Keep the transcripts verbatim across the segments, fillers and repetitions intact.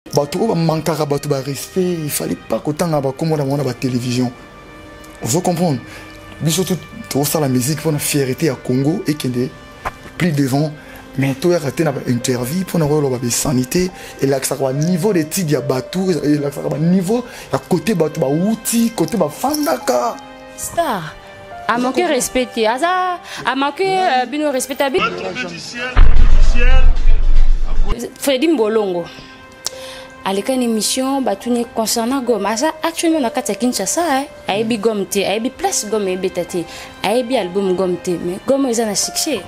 bato ba mankara bato ba respect, il fallait pas qu'autant ba comme on a la télévision. Vous comprenez? Biso tout tout ça la musique pour la fierté à Congo et qui est plus devant. Mais tout est raté dans l'interview pour avoir la sanité et là ça va niveau des titres ya batou et là ça va niveau à côté batou ba outil côté ba fandaka star a manqué respecté asa a manqué bino respectable Freddy Mbolongo aleka une émission batuni concernant Goma asa actuellement na kati ya Kinshasa aibi Gomte aibi place Goma ebetati aibi album Gomte mais Goma ils ont un succès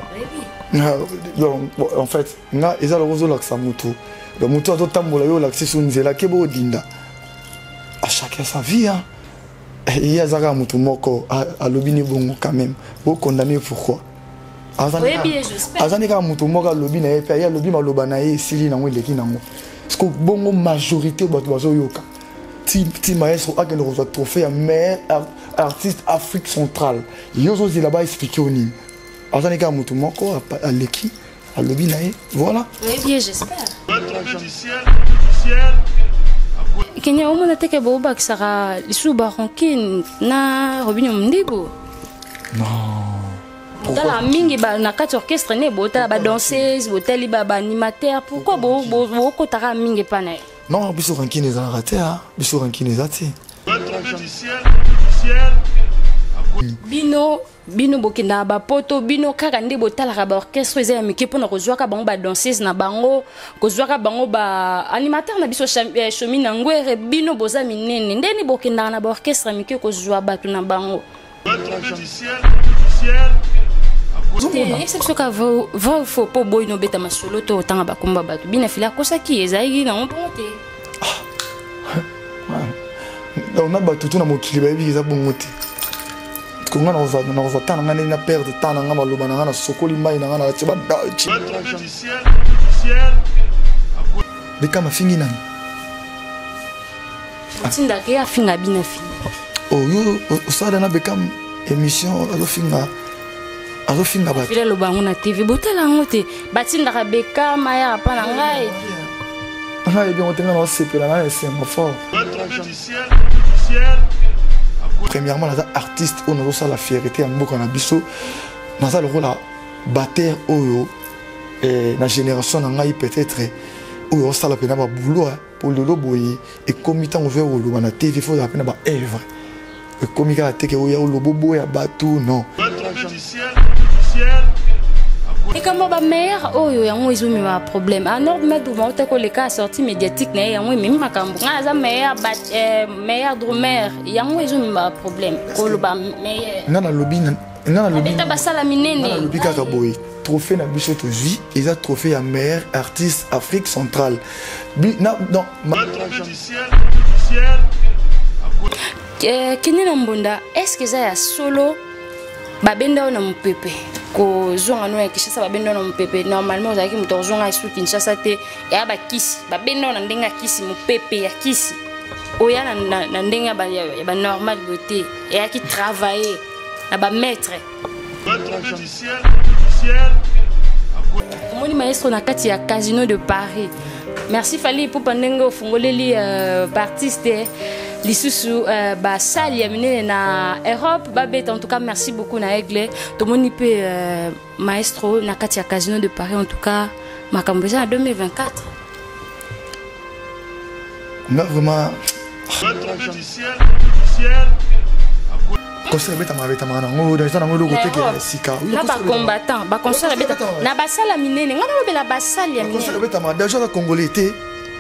en fait nga eza le rozo laksa mutu le mutu a totambola yo lakse sunzela kebo dinda à chacun sa vie hein il y a zaka mutu moko a lobini bongo quand même bo condamné pourquoi azani ka mutu moko a lobina et puis il y a lobi maloba na ye sili na ngweleki nango parce que bongo majorité bato bazo yoka ti ti maestro a que le rozo trophée meilleur artiste Afrique centrale yozo zila expliquer oni azani ka mutu moko a leki a lobi na ye voilà oui bien j'espère Kenya au mona teke bo ba kisara lisu ba ronkin na Robinho Mndebo non tala mingi ba na kati orchestre ne bo tala ba danseuse bo tali ba animateur pourquoi bo bo ko tara mingi pana non biso ronkin ezala raté ha biso ronkin ezati bino bino bokina ba poto bino kaka nde botala ba orchestre eza ya mike pona kozwa ka bango ba danseuse na bango kozwa ka bango ba animateur na biso chomi na ngwere bino boza minene ndeni bokina na ba orchestre mike kozwa batu na bango exception ka va faut po boy no beta masolo to tanga ba komba batu bina fila kosa ki ezai na onte on a batu to na mokili ba bi eza bongote qu'on a on va tant ngana na perdre tant ngana maloba ngana sokoli mai ngana la tiba dachi de kama fingi nani tinda ke afinga bina fi oh yo osada na bekam émission alo finga alo finga ba file lo bangu na T V botala ngote batinda ka bekam ya pa na ngai ana ye bien otenga no sepela na c'est mo fort premièrement les artistes on a la fierté en beaucoup na biso na ça le rôle la batteur oyo et la génération ngai peut-être oyo ça la pena ba boulot pour le loboyi et comme temps ouvert au loba na T V faut la pena ba œuvre et comme ka teke oyo lobobo ya batu non et comment ba mère oyo yango izumi ma problème en ordre mettre devant te ko le cas sorti médiatique na yango même makambo nga za meilleur bat meilleur drummer yango izumi ma problème ko lo ba meilleur nga na lobi nga na lobi ta basala minene na lobi ka boy trophée na biso to vie et ça trophée ya meilleur artiste Afrique centrale non non Kini na mbunda est-ce que ça ya solo babenda na mpepe ko zonga no ya Kinshasa babenda na mpepe normalement ozaki muto zonga isu Kinshasa te ya ba kisi babenda na ndenga kisi mpepe ya kisi oya na na ndenga ba ya ba normal beauté ya ki travailler na ba maître Moni maestro na kati ya Casino de Paris. Merci Fally pour pandengo fungoleli artiste lisusu ba sali ya minene na Europe babet en tout cas merci beaucoup na Aigle to moni pe maestro na kati ya Casino de Paris en tout cas makambo en deux mille vingt-quatre. Non vraiment concert beta ma beta mana ngo dans na ngo côté que sika na ba combattant ba concert beta na ba sala minene ngana bela ba sali ya minene concert beta ma déjà la congolais té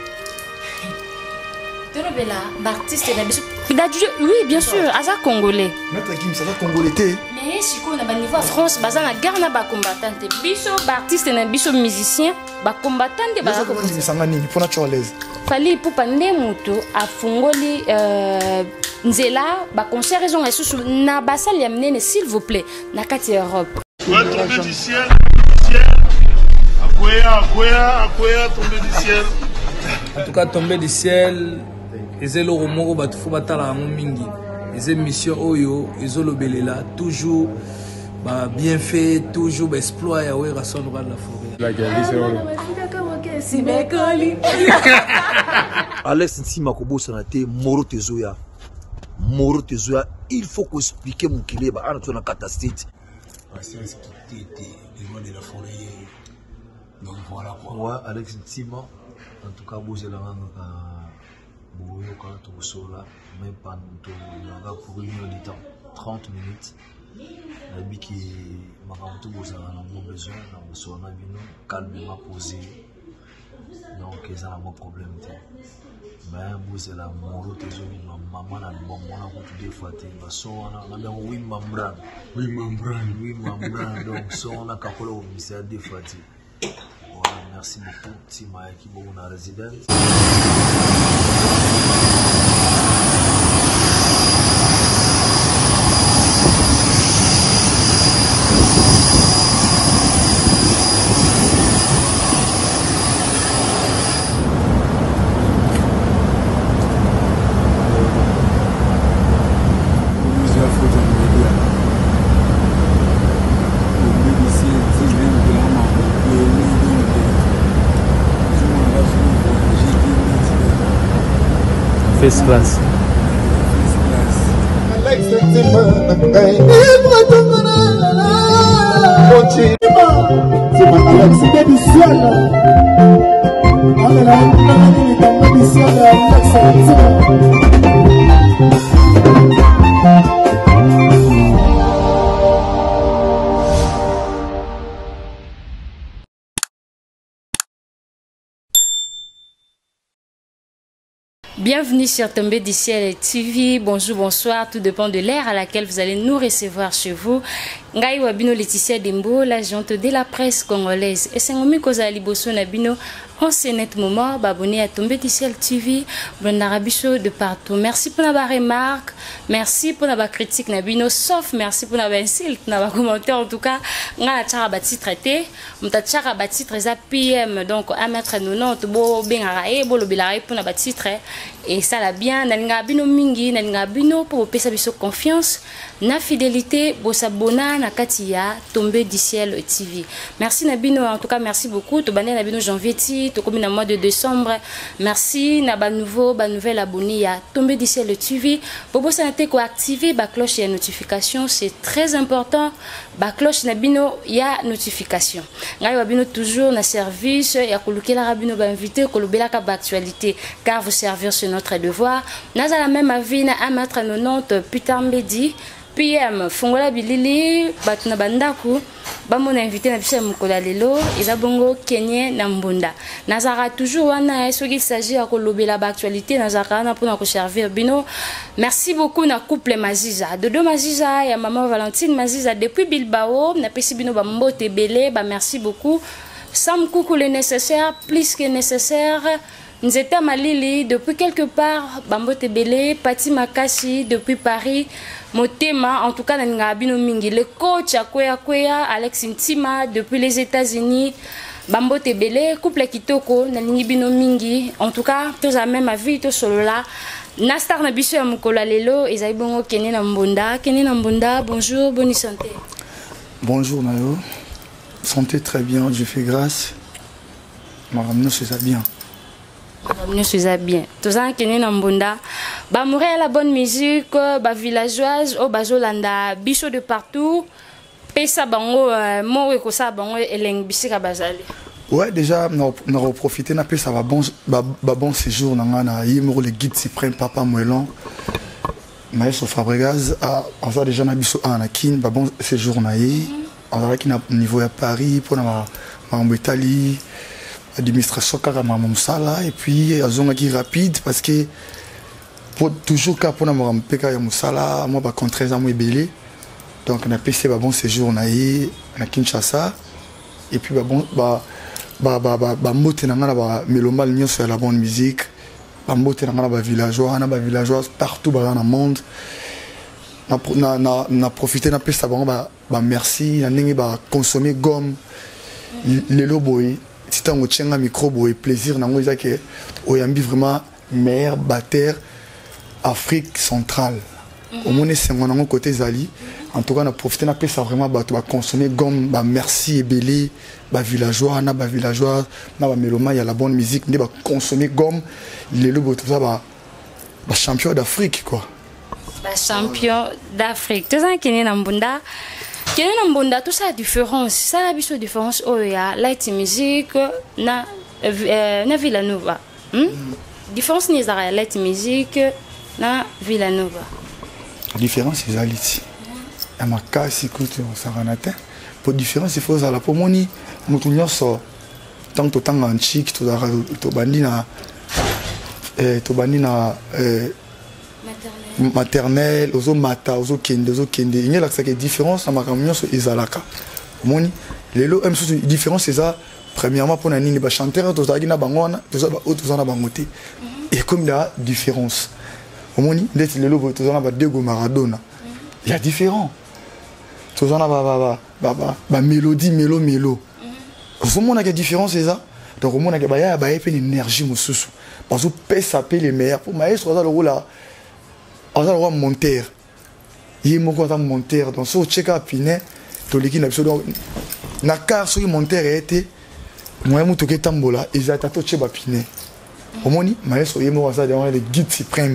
Bela, artiste na biso. Oui, bien sûr, aza congolais. Maître Kim, ça va congolais té. Mais si ko na ba niveau France, baza na guerre na ba combattant té. Biso ba artiste na biso musicien, ba combattant té ba ko ni sanga nini pour naturalize. Fally pour pande muto afungoli euh nzela ba concert raison esusu na ba salle ya minene s'il vous plaît na kati Europe. Akoya akoya akoya tombé du ciel. En tout cas tombé du ciel. Ezelo romoko batu fo batala ngo mingi. Les émissions oyo ezolo belela toujours ba bien fait toujours ba exploit ya wera son droit de la forêt. La galise Alex Ntima Kobo Sanate, Moro Tezoya. Moro Tezoya, il faut qu'on explique mon qu'il est, bah, on a un catastrophe. C'est expliqué, les lois de la forêt. Donc voilà quoi. Ouais, Alex Ntima, en tout cas, vous êtes là, vous êtes là, vous êtes là, même pas pour une heure de temps, trente minutes. La vie qui m'a rendu vous avez un besoin, vous avez calmement posé. Donc, ils ont un problème. Mais vous avez la moro, maman a bon, on a beaucoup de fois. On a oui, membran. Oui, membran. Oui, membran. Donc, on a capolé au ministère des fois. Voilà, merci beaucoup. Tima qui est bon, résident. First class. Bienvenue sur Tombé du Ciel T V. Bonjour, bonsoir. Tout dépend de l'ère à laquelle vous allez nous recevoir chez vous. Ngai Wabino Laetitia Dembo, l'agente de la presse congolaise. Et c'est un Koza Liboso Nabino. En ce net moment, abonné à Tombé du Ciel T V, bon arabiso de partout. Merci pour la remarque, merci pour la critique Nabino, sauf merci pour la insulte, la commentaire en tout cas. On a tchara bati traité, on a tchara bati très P M, donc à mettre nous non, bo ben arae, bo lo bilare pour la bati très. Et ça l'a bien, nalinga bino mingi, nalinga bino pour pesa biso confiance, na fidélité, bo sabona na katia Tombé du Ciel T V. Merci Nabino, en tout cas merci beaucoup. To bané Nabino janvier ti. Comme dans le mois de décembre, merci na ba nouveau ba nouvelle abonné à Tombé du Ciel T V. Bobo sanate ko activer ba cloche et notification, c'est très important. Ba cloche na bino ya notification. Ngai wa bino toujours na service ya kolukela rabino ba invité ko lobela ka ba actualité car vous servir c'est notre devoir. Naza la même avis na amettre quatre-vingt-dix putain midi P M Fongola Bilili batuna bandaku bamona invité na biso mukola lelo eza bongo Kenya na Mbunda nazara toujours wana est-ce qu'il s'agit à kolobela ba actualité nazara na pona ko servir bino. Merci beaucoup na couple Maziza Dodo Maziza ya maman Valentine Maziza depuis Bilbao na pesi bino ba mbote belé ba merci beaucoup. Sam coucou le nécessaire plus que nécessaire. Nzeta Malili depuis quelque part, Bambote Belé, Pati Makashi depuis Paris, Motema, en tout cas, Nangabino Mingi, le coach Akwea Kwea, Alex Ntima depuis les États-Unis, Bambote Belé, couple Kitoko, Nangibino Mingi, en tout cas, tous à même avis, tous solo là. Nastar Nabiso ya Mukola Lelo, Ezaibongo Kene Nambonda, Kene Nambonda, bonjour, bonne santé. Bonjour Nayo, santé très bien, je fais grâce, ma ramener c'est ça bien. Nous sommes bien. Tous les qui sont en Mbunda, bah mourir la bonne musique, bah villageoise, oh bah Zolanda, bichot de partout, pesa bango, moi que ça bango eleng bisika bazali. Ouais déjà, on a profité, on a ça va bon, bah bon séjour, on a eu le guide suprême Papa Moëlan, Maestro Fabregas, on a déjà un bichot à Anakin, bah bon séjour on a eu, on a un niveau à Paris, pour la en Italie. Administration carrément Moussala et puis à zone qui rapide parce que pour toujours qu'à pour nous P K Moussala moi bah contre treize ans moi belé donc on a passé bah bon séjour na yi na Kinshasa et puis bah bon bah bah bah bah bah moté na ngala bah melomal nyo sur la bonne musique bah moté na ngala bah villageois na bah villageois partout bah dans le monde na na na profiter na passé bah bah bah merci na ningi bah consommer gomme les loboy. Si tu as un micro, et plaisir, tu as vraiment meilleur batteur Afrique centrale. au moins c'est mon côté Zali. En tout cas, on a profité, on a ça vraiment, bah, tu vas consommer gomme, bah, merci et belé, bah, villageois, on a bah, villageois, on a bah, méloma, il y a la bonne musique, on a bah, consommer gomme, il est le beau, tout ça, bah, bah, champion d'Afrique, quoi. Bah, champion d'Afrique. Tout ça qui est dans Mbunda, qui est dans Mbunda, tout ça différence, ça la biso différence, oh, il y a light music, na, euh, na Villanova. Hmm? Différence ni la light music, na Villanova. Différence, c'est Zali. À ma casse, écoute, on s'en rend atteint. Pour différence, il faut ça. Pour moi, nous tous sort. Tant que tant en chic, tout ça, tout bandi na, tout bandi na maternelle, ozo mata, ozo kende, ozo kende. Il y a là que différence. À ma camion sur Isalaka. Moi, les lots, même chose différence, c'est ça. Premièrement, pour nani, les chanteurs, tout ça, qui na bangona, tout ça, tout ça na bangoté. Et comme la différence. Au moins, les lots, tout ça na Diego Maradona. Il y a différent. Tout ça, bah, bah, bah, bah, mélodie, mélo, mélo. Au moins, il y a différence, c'est ça. Donc, au moins, il y a une énergie, parce que peut s'appeler les meilleurs. Pour moi, c'est le rôle là. On a le rôle monteur. Il y a un monteur monteur. Donc, si on check up, il y a l'équipe absolument. Na car sur le monteur été, moi, je suis tambola. Ils ont tout check up, il y a. Au moins, il y a les guides suprêmes.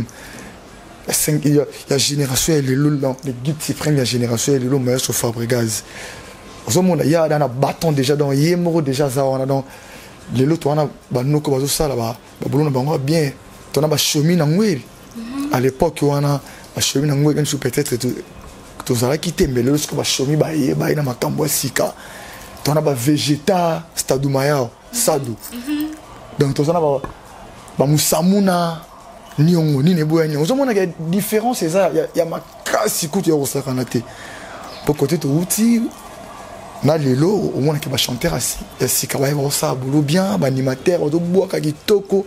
Il y a la génération et les guides suprêmes, il y a la génération et les lots, maestro Fabregas. Au moment il y a un bâton déjà dans les mots déjà ça on a dans les lots on a bah nous comme ça là bas bah bon bien on a bah chemin en ouil à l'époque on a bah chemin en ouil même si peut-être tout tout ça là quitté mais le lots bah chemin bah y bah il a ma cambo sika on a bah végéta stadu maya sadu donc tout ça là bah bah musamuna ni on ni nebo ni on a une différence c'est ça il y a ma casse écoute au sakanate pour côté de outil na lelo au moins que ba chanter assis si ka ba ça boulot bien ba animateur au bois ka kitoko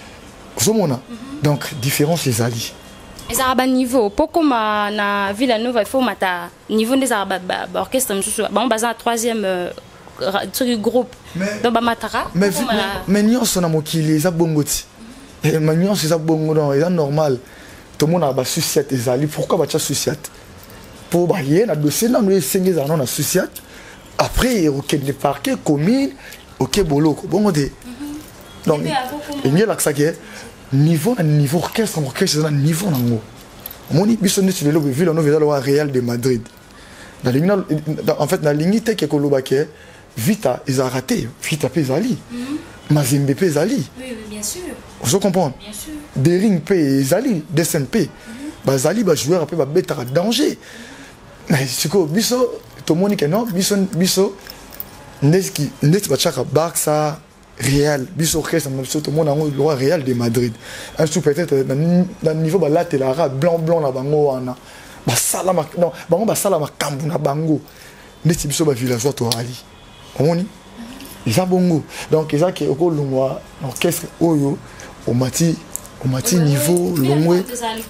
on donc différence les ali les arabes niveau pourquoi ma na Villanova il faut mata niveau des arabes orchestre ba on basa troisième truc groupe donc ba matara mais mais nyo sona mokili za bongoti et maintenant c'est ça bon c'est normal tout le monde a ba suciate les ali pourquoi ba cha suciate pour ba yé na dossier na nous cinq ans na suciate après ok les parquets commune ok boloko bon de donc il y a là que ça qui est niveau à niveau orchestre orchestre c'est un niveau nango moni biso ne sur le ville on va au Real de Madrid dans ligne en fait la ligne tech que Kolobake Vita ils ont raté Vita Pezali Mazembe Pezali oui bien sûr vous comprenez bien sûr Dering Pezali D S N P Bazali ba joueur après ba betara danger mais c'est quoi biso tout le monde qui non biso biso neski neski bachaka Barça Real biso orchestre tout le monde a le roi Real de Madrid un sous peut-être dans niveau ba latéral blanc blanc na bango wana ba sala non bango ba sala makambu na bango neski biso ba villageois to ali omoni ils a bongo donc ils a que au longwa orchestre oyo au mati au mati niveau longwe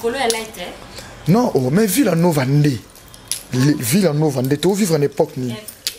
non oh mais Villanova ndé Villanova ndé to vivre en époque ni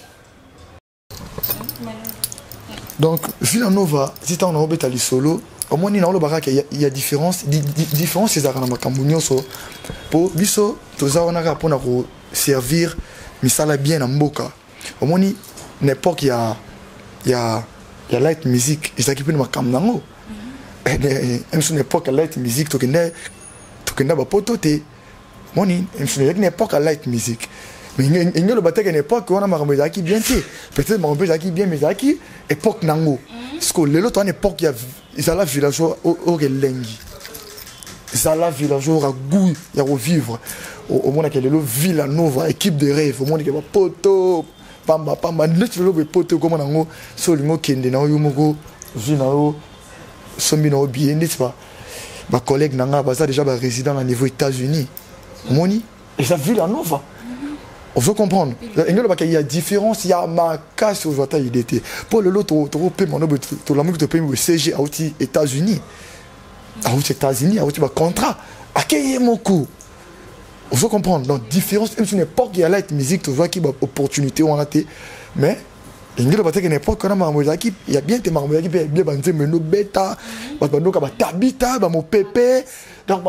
donc Villanova si tu en as obéta li solo au moins ni na lo baraka il y a différence différence c'est ça na makambu nyonso pour biso to za on a pour na servir misala bien na mboka au moins ni n'époque il y a il y a il y a light music ils s'occupent de makambu nango et une époque à light music to kende to kende ba potote moni une époque à light music mais il y a le bataille à une époque on a makambu zaki bien té peut-être makambu zaki bien mais zaki époque nango parce que le l'autre époque il y a ils allaient villageois au relengi ils allaient villageois à goût il y a revivre au monde que le Villanova équipe de rêve au monde que ba poto pamba pamba ne tu le poto comme nango solingo kende na yo moko jinao sombi na bien n'est-ce pas ma collègue nanga baza déjà ba résident au niveau États-Unis moni et ça Villanova on veut comprendre il y a différence il y a ma casse au joie il était pour le lot to pe mon to la musique to pe C G à outil États-Unis à outil États-Unis à outil ba contrat à quel moko on veut comprendre donc différence même sur une époque il y a la musique tu vois qui ba opportunité on a été mais ingelo bateke n'époque na makambo ezalaki il y a bien te makambo ezalaki mpe bien banzembo eno beta bato bandoka batabita bamopepe donc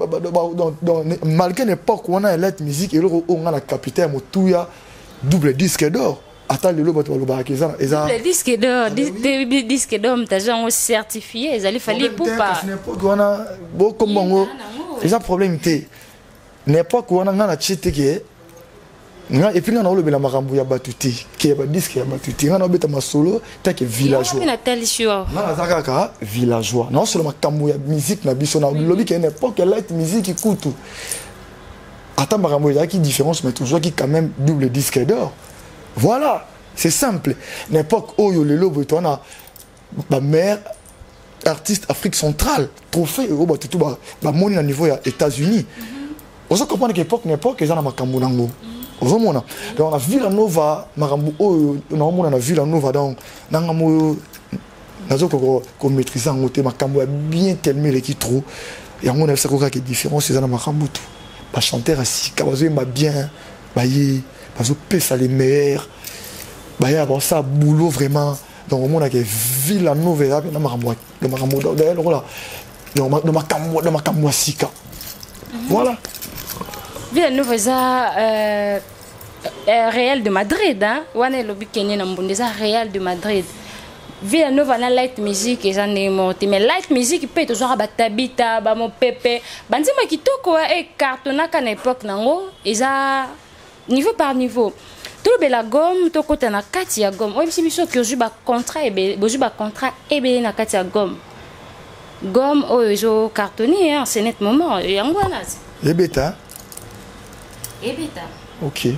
malgré l'époque wana ya light musique eloko oyo nga na capitaine motuya double disque d'or ata lelo bato balobaka eza double disque d'or disque d'or mutaza yango certifié ezali fali pupa n'époque wana bokombo yango eza problème te n'époque wana nga na tie teke nga et puis nga na olobela makambo ya bato te ke ba disque ya bato te nga na obeta masolo take villageois na talisio nga naza kaka villageois non seulement makambo ya musique na biso na lobi ke n'époque light musique ikutu ata makambo ezalaki différence mais toujours qui quand même double disque d'or. Voilà, c'est simple. N'importe où il y a le lobo, on a ma mère artiste Afrique centrale, trophée, au bas tout bas, bah mon niveau des États-Unis. On se comprend qu'à l'époque, n'importe quel genre de makambo nango. On se mona. Donc on a Villanova, makambo, oh, on a Villanova donc, nangambo, nazo ko ko maîtriser en côté makambo bien tellement les qui trop. Et on a ça quoi qui est différent, c'est ça makambo tout. Bah chanteur assis, kabazo m'a bien, bah y parce que ça les meilleurs bah y a bon ça boulot vraiment donc au monde a que Villanova là dans makambo dans makambo d'ailleurs là dans ma dans makambo dans makambo sika voilà Villanova ça euh Real de Madrid hein wana lobi Kenya na mbondeza Real de Madrid Villanova na light music eza ne monté mais light music peut toujours batabita ba mo pepe banzima kitoko e cartonnaka na époque nango eza niveau par niveau tout le la gomme to kota na kati ya gomme oyi biso que je ba contrat et bozu ba contrat et be na kati ya gomme gomme oyo zo cartonné hein c'est net moment yango na et beta et beta OK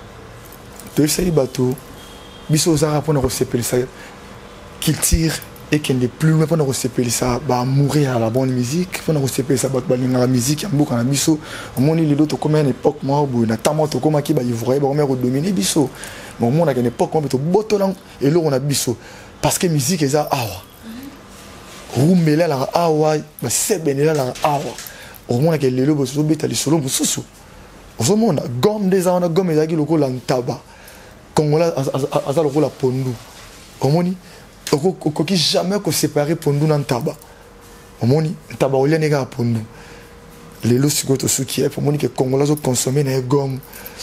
de ces bateaux biso za rapona ko sepeli ça qu'il tire et qu'il n'est plus loin pour sepeli ça va mourir à la bonne musique pour sepeli ça va dans la musique en beaucoup en biso mon les autres comme une époque moi bo na tamoto comme qui ba ivroyer ba remettre dominer biso bon mon a une époque on peut botolang et là on a biso parce que musique est ça awa rumbela la awa ba sebenela la awa au moins que les lobos so beta les solo mususu au moins gomme des on a gomme ezaki loko la ntaba kongola aza loko la pondu au moins okoki jamais ko séparer pondu na ntaba omoni ntaba olia nega pondu lelo sikoto suki e pomoni ke congolais zo consommer na gomme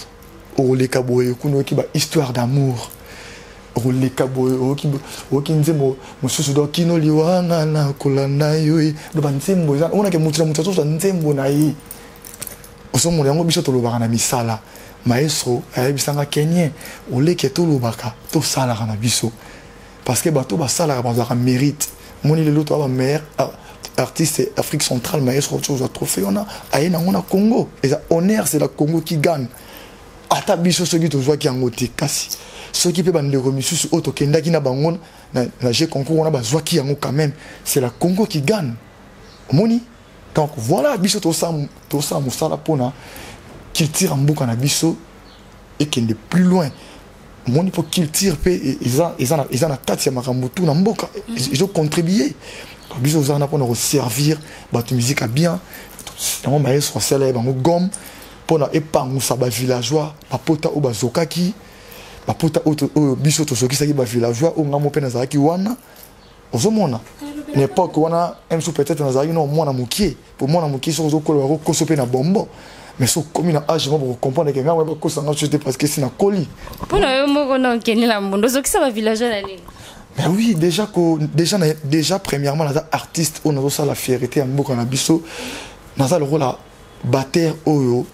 o le kaboye kuno ki ba histoire d'amour o le kaboye o ki o ki nzemo mususu do kino liwanga na kolanda yo do ba nzembo za ona ke mutira mutso so nzembo na yi osomo yango biso to lobaka na misala maestro ayebisanga kenyen o le ke to lobaka to sala na biso parce que bateau ba sala ba mérite moni le loto ba mère artiste Afrique centrale maestro chose trophée on a aina on a Congo et ça honneur c'est la Congo qui gagne ata biso ceux qui to joie qui en côté kasi ceux qui peut bande remis sur auto kenda qui na bangon na j'ai concours on a ba joie qui en quand même c'est la Congo qui gagne moni donc voilà biso to ça to ça musala pona qui tire en boucan na biso et qui est plus loin mon il faut qu'il tire ils ont ils ont ils ont la tête ya makambo tout na mboka ils ont contribué biso za na pour servir bato musique a bien dans maestro célèbre en gomme pour na épargne ça ba villageois ba pota o bazokaki ba pota o biso to soki ça ba villageois o ngamo pena za ki wana ozomona n'époque wana même sous peut-être na za no mwana mukie pour mwana mukie so zo ko ko so pe na bombo mais so comme na âge pour comprendre que nga ko ça na chose parce que c'est na coli pour na mo na keni la mbondo zo ki ça ba villageois na nini. Mais oui, déjà, déjà, déjà premièrement, les artistes, on a ça la fierté en beaucoup en biso, on a le rôle à battre au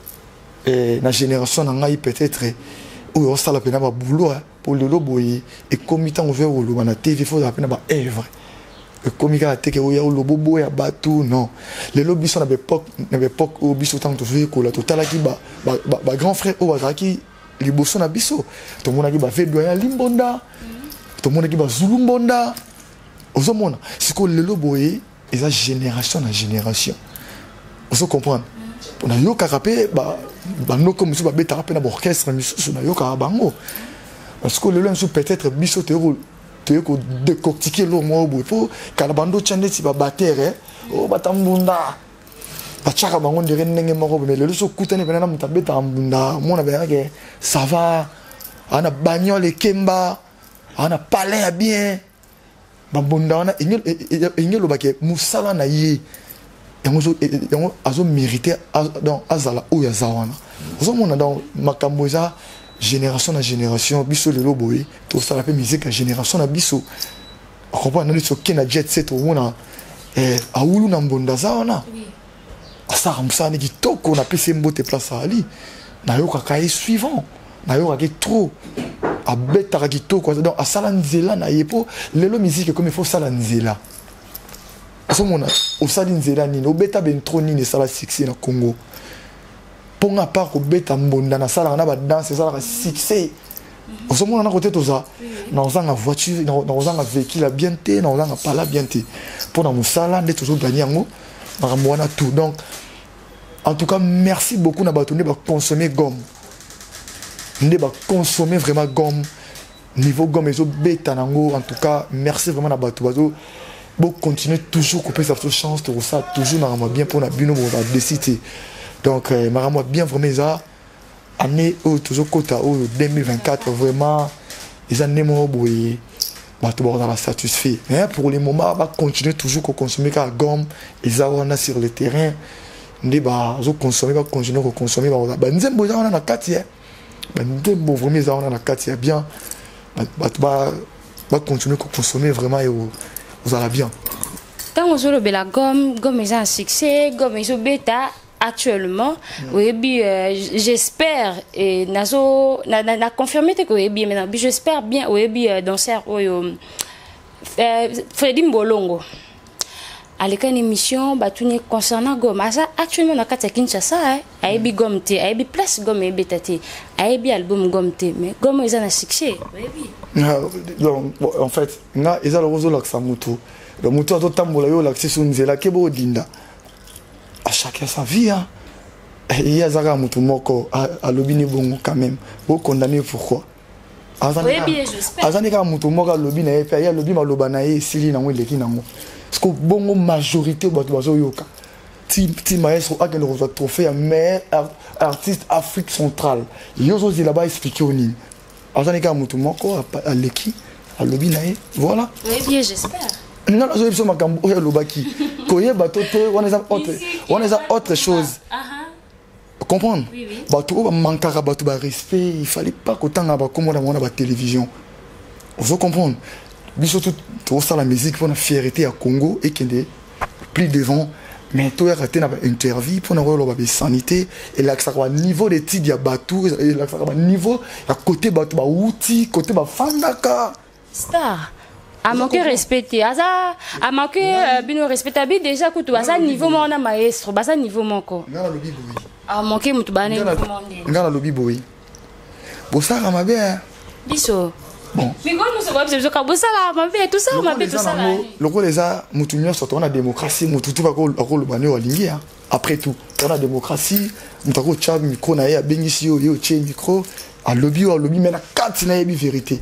et la génération en a peut-être où on ça la peine à boulot pour le lobo et comme il ouvert au lobo na T V, il faut la peine à œuvre. Et comme il a été que au lobo boy à bateau non. Les lobbies sont à l'époque, à l'époque où biso tant que jouer que la totale qui ba ba grand frère au bazaki les bossons à biso. Tout le monde a dit ba fait doyen limbonda. Tout le monde qui va Zulumbonda. Aux hommes, c'est que le lobo est la génération à génération. Vous comprenez? On a eu qu'à rappeler, bah, nous comme si on avait tapé dans l'orchestre, mais on a eu qu'à bango. Parce que le lobo peut-être biso théo, théo décortiquer l'eau moi au bout. Pour qu'à bando chande si va battre, oh batambunda. Bachaka bango de renenge moro, mais le lobo coutane venant à taper tambunda. Moi on avait que ça va, on a bagnole et kemba. on a palais à bien babonda on a il le baké musala na ye yango yango azo mérité dans azala ou ya zawana ozo mona dans makambo za génération na génération biso lelo boye to sala pe musique à génération na biso comprendre na biso kena jet set ona eh aulu na mbonda zawana asa ramsa ni kitoko na pese mbote place ali na yo kaka suivant na yo kaka trop a beta kitoko donc asala nzela na yepo lelo musique comme il faut sala nzela aso mona osali nzela nini obeta bentro nini sala succès na Congo ponga part obeta mbonda na sala na ba danse sala succès aso mona na côté toza na ozanga voiture na ozanga véhicule bien té na ozanga pala bien té pour na musala ndé toujours gagner ngo makambo wana tout donc en tout cas merci beaucoup na bato ndé ba consommer gomme ndé ba consommer vraiment gomme niveau gomme ezo beta nango en tout cas merci vraiment na bato bazo bon continuer toujours couper sa chance tout ça toujours normalement bien pour la bino pour la décider donc euh, normalement bien vraiment ça année ou toujours côté au deux mille vingt-quatre vraiment les années mo boy bah tout dans la satisfait mais pour les moments va continuer toujours qu'on consommer car gomme et ça on a sur le terrain ndé ba zo consommer va continuer qu'on consommer ba ba nzembo za on a na kati ba nzembo vraiment ça on a na kati bien ba ba va continuer qu'on consommer vraiment et vous allez bien. Quand on joue la gomme, gomme est un succès, gomme est bêta actuellement. Oui, bien, j'espère et nazo na na confirmé que oui bien maintenant. J'espère bien oui bien danseur oui Freddy Mbolongo. À l'école émission, bah tout n'est concernant gomme. Ça actuellement na kata Kinshasa, a ebi gomme té, a ebi place gomme et bêta té, a ebi album gomme té, mais gomme est un succès. Oui bien. Donc, en fait, nga eza le rozo laksa mutu. Le mutu a tambola yo lakse sunzela kebo dinda. À chacun sa vie hein. Il y a zaka mutu moko a lobini bongo quand même. Bo condamné pourquoi? Oui bien, j'espère. Azani ka mutu moko lobi na epe ya lobi maloba na ye sili na ngwe leki nango. Parce que bongo majorité bato bazo yoka. Ti ti maestro a que le rozo trophée meilleur artiste Afrique centrale. Yozo zi là-bas expliquer au nini. Azani mutu moko a leki a lobby nae voilà oui bien j'espère non non je ma kambo ya lobaki koye bato te on est autre on est autre chose comprendre bato ba mankara bato ba respect il fallait pas qu'autant ba comme on a ba télévision vous comprendre biso tout tout ça la musique pour la fierté à Congo et qui est plus devant mais tout est raté dans interview pour nous la sanité et là ça va niveau d'études ya batou et là ça va niveau à côté batou ba outil côté ba fandaka star a manqué respecter asa a manqué bino respectable déjà que tu à ça niveau mon maestro ba ça niveau moko ngala lobi boy a manqué mutu ba niveau mon ngala lobi boy bo ça ma bien biso bon mais quand nous sommes observés comme ça là ma vie tout ça ma vie tout ça là le rôle les a mutu nyo surtout on a démocratie mutu tout va ko rôle bané walingi après tout on a démocratie mutu ko tcha micro na ya bengisi yo yo tche micro a lobby ou lobby mais na carte na yebi vérité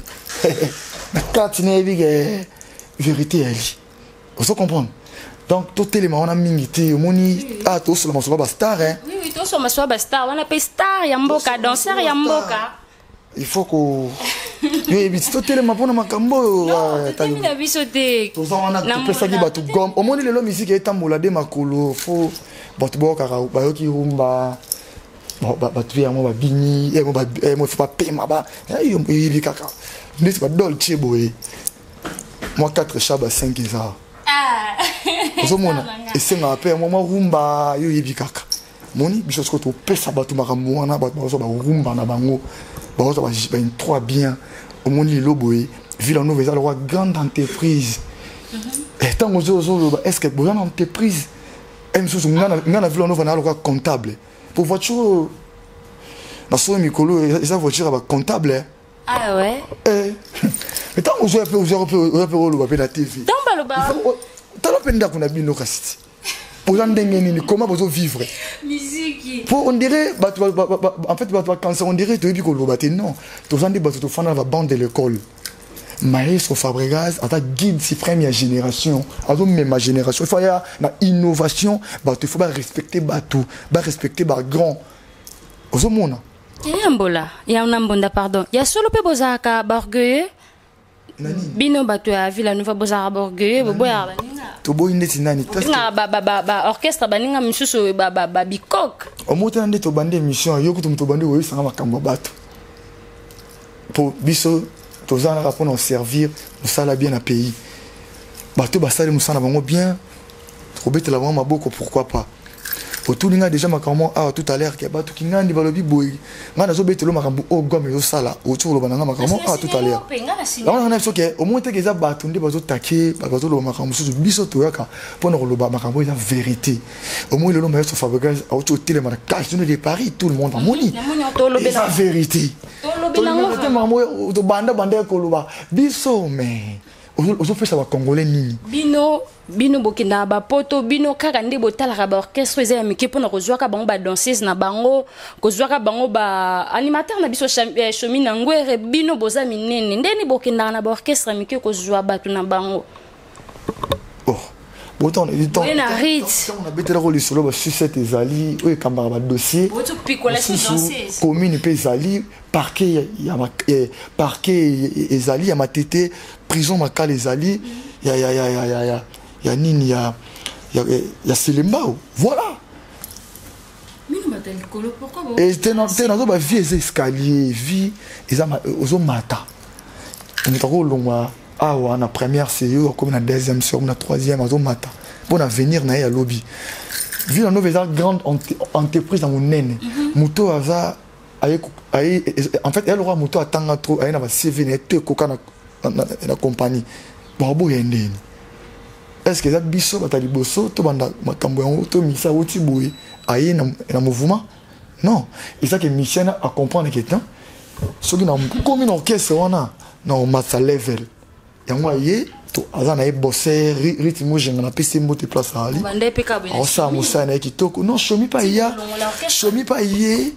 na carte na yebi vérité elle vous comprenez donc tout élément on a mingité moni ah tout sur la star hein oui oui tout sur ma star on appelle star ya mboka danseur ya mboka il faut que yo ebiti totelema mpona makambo tamina biso te toza wana topesaki bato gomme omoni lelo misiki etambola de makolo fo bato bokaka bayoki rumba bato yango babini mo fo bapema oyebi kaka ndeti badolce boye mwa quatre chaba cinq eza ozomona esengaka mpe mwa rumba yo oyebi kaka moni biso siko topesa bato makambo wana bato bazo barumba na bango bazo baintroit bien omoni lelo boye ville nova eza lokwa grande entreprise ntango ozoloba est ce que boza na entreprise mosusu nga na ville nova naa lokwa comptable pour voiture nasoyo mikolo eza voiture ya bacomptable ah ouais mais ntango ozoya mpe ozoya mpe oloba mpe na tv tala mpe ndako na bino kasi boza ndenge nini comment bozovivre pour on dirait en fait bato bakanisa on dirait toyebi koloba te non toza nde bato tofanda na babande de l'école maestro Fabregas ata guide suprême ya génération azomema génération il faut ya na innovation bato il faut barespecter bato barespecter bagrand ozomona ya mbola ya na mbonda pardon ya solo mpe bozalaka baorgueilleux bino bato ya Villa Nova bozaka borgueilleux boboya baninga toboyi ndeti nani nga ba ba ba orchestre baninga misusu ba ba ba bikok omota nde tobande émission yo kutu tobande oyisanga makambo bato po biso tozana pour nous servir nous sala bien na pays bato basali musana bango bien robetela bango maboko pourquoi pas otulinga déjà makambo ah tout à l'heure ke bato kingandi balobi boy ngana zo betelo makambo o gome yo sala otulo bananga makambo ah tout à l'heure là on a soke au moins te keza bato ndi bazo taquer bazo lo makambo susu biso to yaka pour nous loba makambo ya vérité au moins le nom maître fabricage auto télé ma cache de Paris tout le monde en moni la vérité to lo te makambo to banda banda ko loba biso mais ozo fait ça va congolais nini bino bino bokenda ba poto bino kaka nde botalaka ba orchestre eza mike pona kozwaka bango ba danseuse na bango kozwaka bango ba animateur na biso Chomi na Ngwere bino boza minene ndeni bokenda na ba orchestre mike kozwa bato na bango oh boton du temps on a rit on a betela ko lisolo ba sucette ezali o ekambara ba dossier boto picola ci danseuse commune pe ezali parquet ya parquet ezali ya matete prison makala ezali ya ya ya ya ya ya ya nini ya ya ya Selembao voilà mino batali kolo pourquoi bon et c'était dans dans ba vie les escaliers vie eza ozo mata on ko longwa ah wa na première c'est yo comme na deuxième sur na troisième ozo mata pour avenir na ya lobby vie la nouvelle grande entreprise dans mon nene muto aza aye aye en fait elle aura muto atanga trop aye na ba C V net ko kana na compagnie bon bo yendeni est-ce que ça biso batali boso to banda makambo yango to misa oti boye aye na na mouvement non et ça que Michel a comprendre que temps ce qui na comme une orchestre wana na massa level yango aye to azana e bosser rythme jenga na pc mbote place ali banda peka bene ça musa na kitoko non Chomi pa ya Chomi pa ye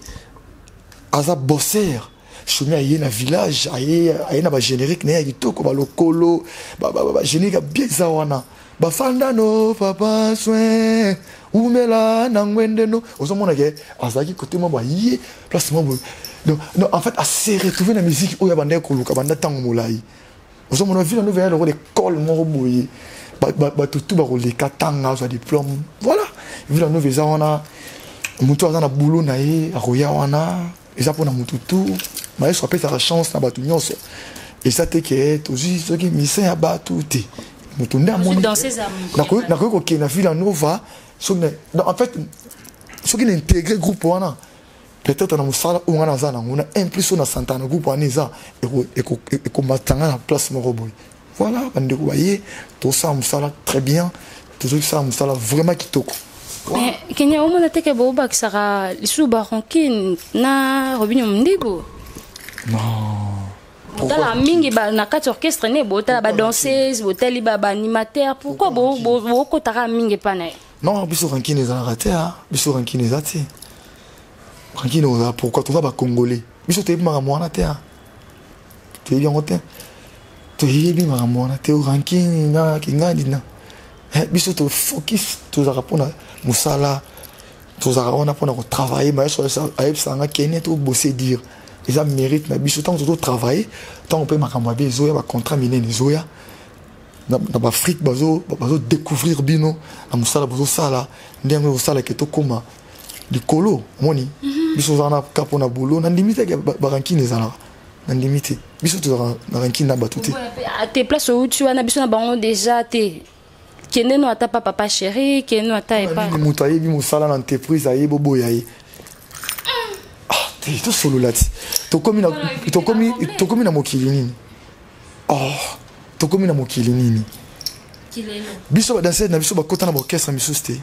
aza bosser Chomi aye na village aye aye na ba générique na kitoko ba lokolo ba ba générique bien za wana bafanda no papa soin umela na ngwende no ozomona ke azaki côté mo ba yé place mo non non en fait à se retrouver la musique où ya banda ko luka banda tango molai ozomona vile no vers l'école mo boye ba ba tout ba le katanga so diplôme voilà vile no veza wana mutu azana boulot na ye akoya wana eza pona mututu mais so pesa la chance na batu nyonso et ça te que tozi ce qui mission ya batu te mutunde amoni na ko na ko ke na Villa Nova so en fait ce qui intégré groupe wana peut-être na musala ou ngana zana ngona un plus na Santana groupe wana za et ko et ko matanga na place mo boy voilà bande ko baye to ça musala très bien toujours ça musala vraiment kitoko mais kenya omona teke bo ba kisaka lisuba ronkin na Robinho Mdibo non botala mingi ba na kati orchestre ne botala ba danseuse botali ba animateur pourquoi bo bo kotaka mingi pana non biso rankine za raté ah biso rankine za ti rankine za pourquoi tout ça ba congolais biso te ma mwana te ah te bien ngote te yebi ma mwana te rankine na kinga dina biso to focus to za rapona musala to za ona pona ko travailler mais sur ça ayeb sanga kene to bosser dire ils ont mérite na biso tant que travailler tant on peut makamwa be zoya ba contrat minene zoya na na Afrique bazo bazo découvrir bino na musala bazo sala ndenge bazo sala ke to koma likolo moni biso zana kapo na boulot na limite ke barankine zala na limite biso to na rankine na batuté à tes places où tu na biso na bango déjà te kende no ata papa chéri kende no ata epa ni mutaye bi musala na entreprise aye bobo yaye to solo lati to komi na to komi to komi na mokili nini oh to komi na mokili nini kilelo biso ba danser na biso ba kota na orchestre misusu te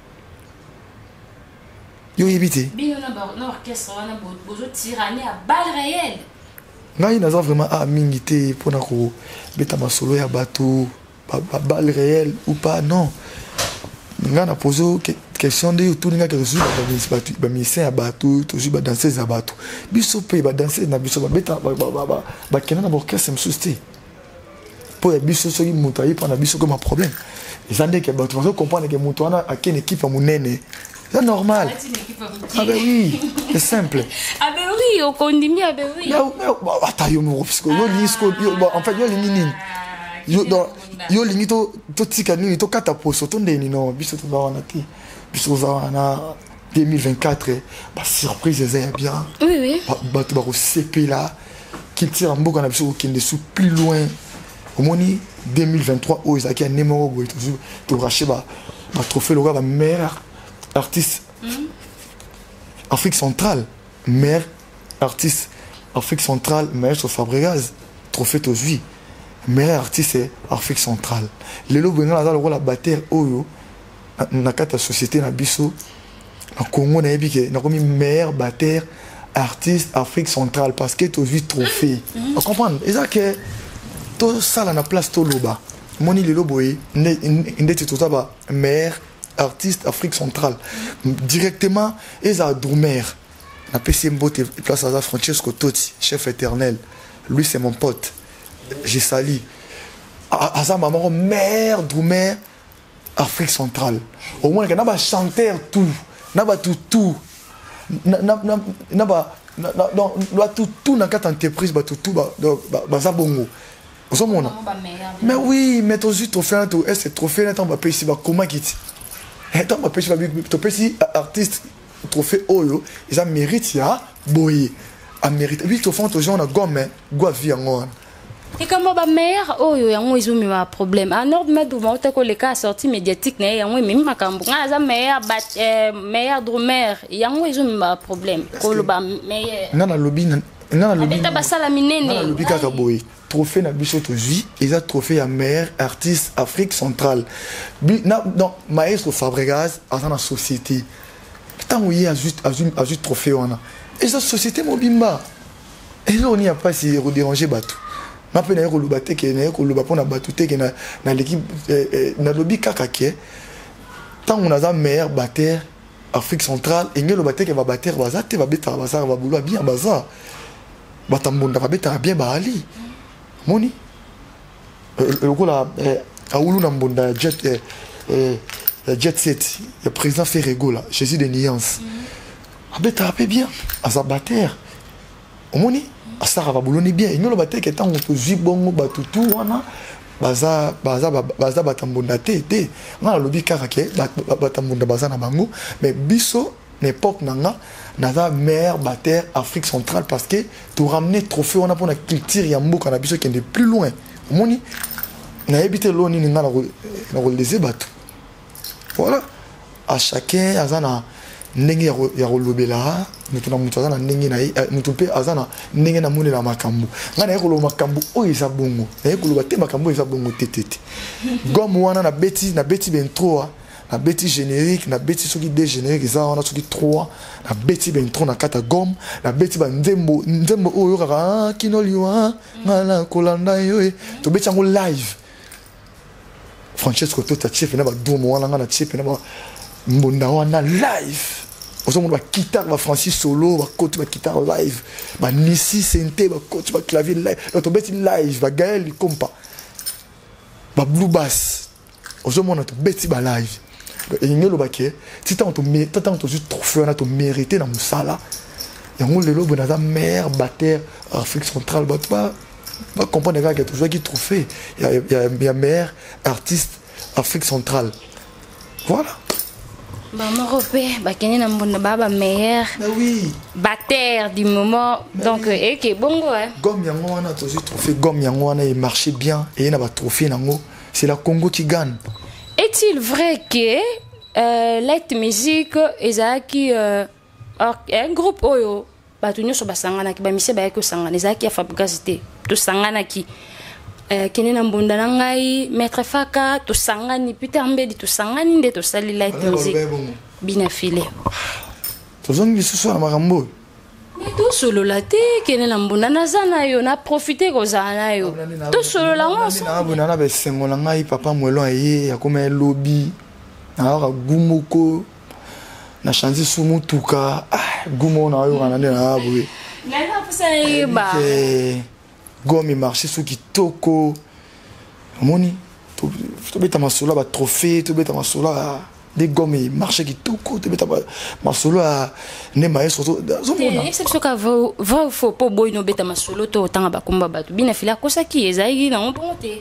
yo yebite bino na ba na orchestre wana bozo tirani à balle réelle ngai naza vraiment a mingi te pona ko beta masolo ya bato ba balle réelle ou pas non nga na pozo question de tout ninga ke reçu ba ba musicien ya bato toujours ba danseuse ya bato biso pe ba danser na biso ba beta ba ba ba kena na orchestre misusu te po ya biso soki mutu ayi pa na biso comme un problème ezande ke bato bazo comprendre ke mutu wana akene équipe ya munene C'est normal. Ah ben oui, c'est simple. Ah ben oui, au condimé, ah ben oui. Attends, yo mo parce que yo lisko en fait yo lingi nini. Yo donc yo lingi to to tika nini to kata poso to ndeni no biso to bawana ti. Biso za na deux mille vingt-quatre ba surprise c'est bien. Oui oui. Ba to ba ko C P là qui tire en boko na biso qui est sous plus loin. Au moni deux mille vingt-trois o ezaki un numéro boy toujours to racher ba ba trophée le gars meilleur artiste mm. Afrique centrale, meilleur artiste Afrique centrale, maître Fabregas, trophée Tozui, meilleur artiste c'est Afrique centrale. Les lobes dans le rôle la batteur oyo na kata société na biso na Congo na ebike na komi meilleur batteur artiste Afrique centrale parce que Tozui trophée. Vous comprenez? Et ça que tout ça na place to loba. Moni les loboy ndeti tout ça ba meilleur artiste Afrique centrale directement et à Doumer na P C Mbote place à Francesco Totti chef éternel lui c'est mon pote j'ai sali à ça maman mère Doumer Afrique centrale au moins que na ba chanteur tout na ba tout tout na na na ba non doit tout tout na quatre entreprise ba tout tout ba ba za bongo mais oui mais toi juste trophée là tout est trophée là tant ba P C ba comment qui tant ma pêche to pesi artiste trophée oyo ils a mérite ya boye a mérite oui to font to gens na gomme go vie en et comment ba mère oyo yango ils ont mis un problème en ordre mais do ma ko le cas sorti médiatique na yango même makambo nga za meilleur bat meilleur drummer yango ils ont mis un problème ko lo ba meilleur na na lobby na na lobby ta basala minene na lobby ka boye trophée na biso to vie ils a trophée à meilleur artiste Afrique centrale na non maestro Fabregas à la société tant oui a juste a juste a juste trophée on et cette société mobimba et là on n'y a pas si redéranger batou na pe na ko lo baté que na ko lo ba pona batou te que na na l'équipe na lobby kaka ke tant on a un meilleur batteur Afrique centrale et ngelo baté que va batteur baza te va beta baza va bouloir bien baza batambonda va beta bien ba ali moni le coup là à Oulu Nambonda jet jet set le président Ferrego là Jésus de Nuance abeta peu bien à sa batteur moni à ça va boulonner bien et nous le batteur qui est en to zibongo batutu wana baza baza baza batambonda te te na lobi kaka ke batambonda baza na bango mais biso n'époque nanga naza meilleur batteur Afrique centrale parce que tu ramener trophée on a pour la culture ya mboka na biso qui est plus loin moni na habité loni ninga na na les bateaux voilà à chacun azana ndenge ya rolobela mutu na mutu azana ndenge na mutu pe azana ndenge na mune na makambo ngana ya kolo makambo o isa bongo na kolo bate makambo isa bongo tetete gomme wana na beti na beti ben trois na beti générique na beti soki deux générique ça on a soki trois na beti ben trois na kata gomme na beti ba nzembo nzembo oyo kaka kinoliwa ngala kolanda yo to beti ngo live Francesco Totti chef na ba domo wana ngana chef na ba mbonda wana live ozomo ba guitare ba Francis Solo ba coach ba guitare live ba Nissi Sente ba coach ba clavier live to beti live ba Gaël Kompa ba blue bass ozomo na to beti ba live et il le baquet si tant to tant to juste trophée na to mérité na musala yango lelo bonaza meilleur batteur Afrique centrale ba pas pas comprendre gars qui a toujours qui trophée il y a il y a meilleur artiste Afrique centrale voilà bah Moropé bah kenya na mbona baba meilleur oui batteur du moment donc et que bongo hein gomme yango wana toujours trophée gomme yango wana il marchait bien et na ba trophée nango c'est la Congo qui gagne. Est-il vrai que euh, light music ezaki euh, un groupe oyo batu nyonso basangana ki ba mise ba yako sangana ezaki ya Fabregas te to sangana ki euh, kene na mbonda na ngai maître Faka to sangani Peter Mbedi to sangani nde to sali light music bina filé to zongi susu na makambo to solo la te kene na mbonda na zana yo na profiter ko zana yo to solo la ngo na bona na be sengo na ngai papa mwelo aye ya koma lobby na ka gumoko na chanzi sumu tuka ah gumo na yo kana na abwe na na pusa ba gomi marché sous kitoko moni to to beta masola ba trophée to beta masola des gommes marché qui tout côté mais ma solo a ne maestro c'est ce que va va faut pas boy no beta ma solo to tanga ba komba batu bina fila kosa ki ezai na bonté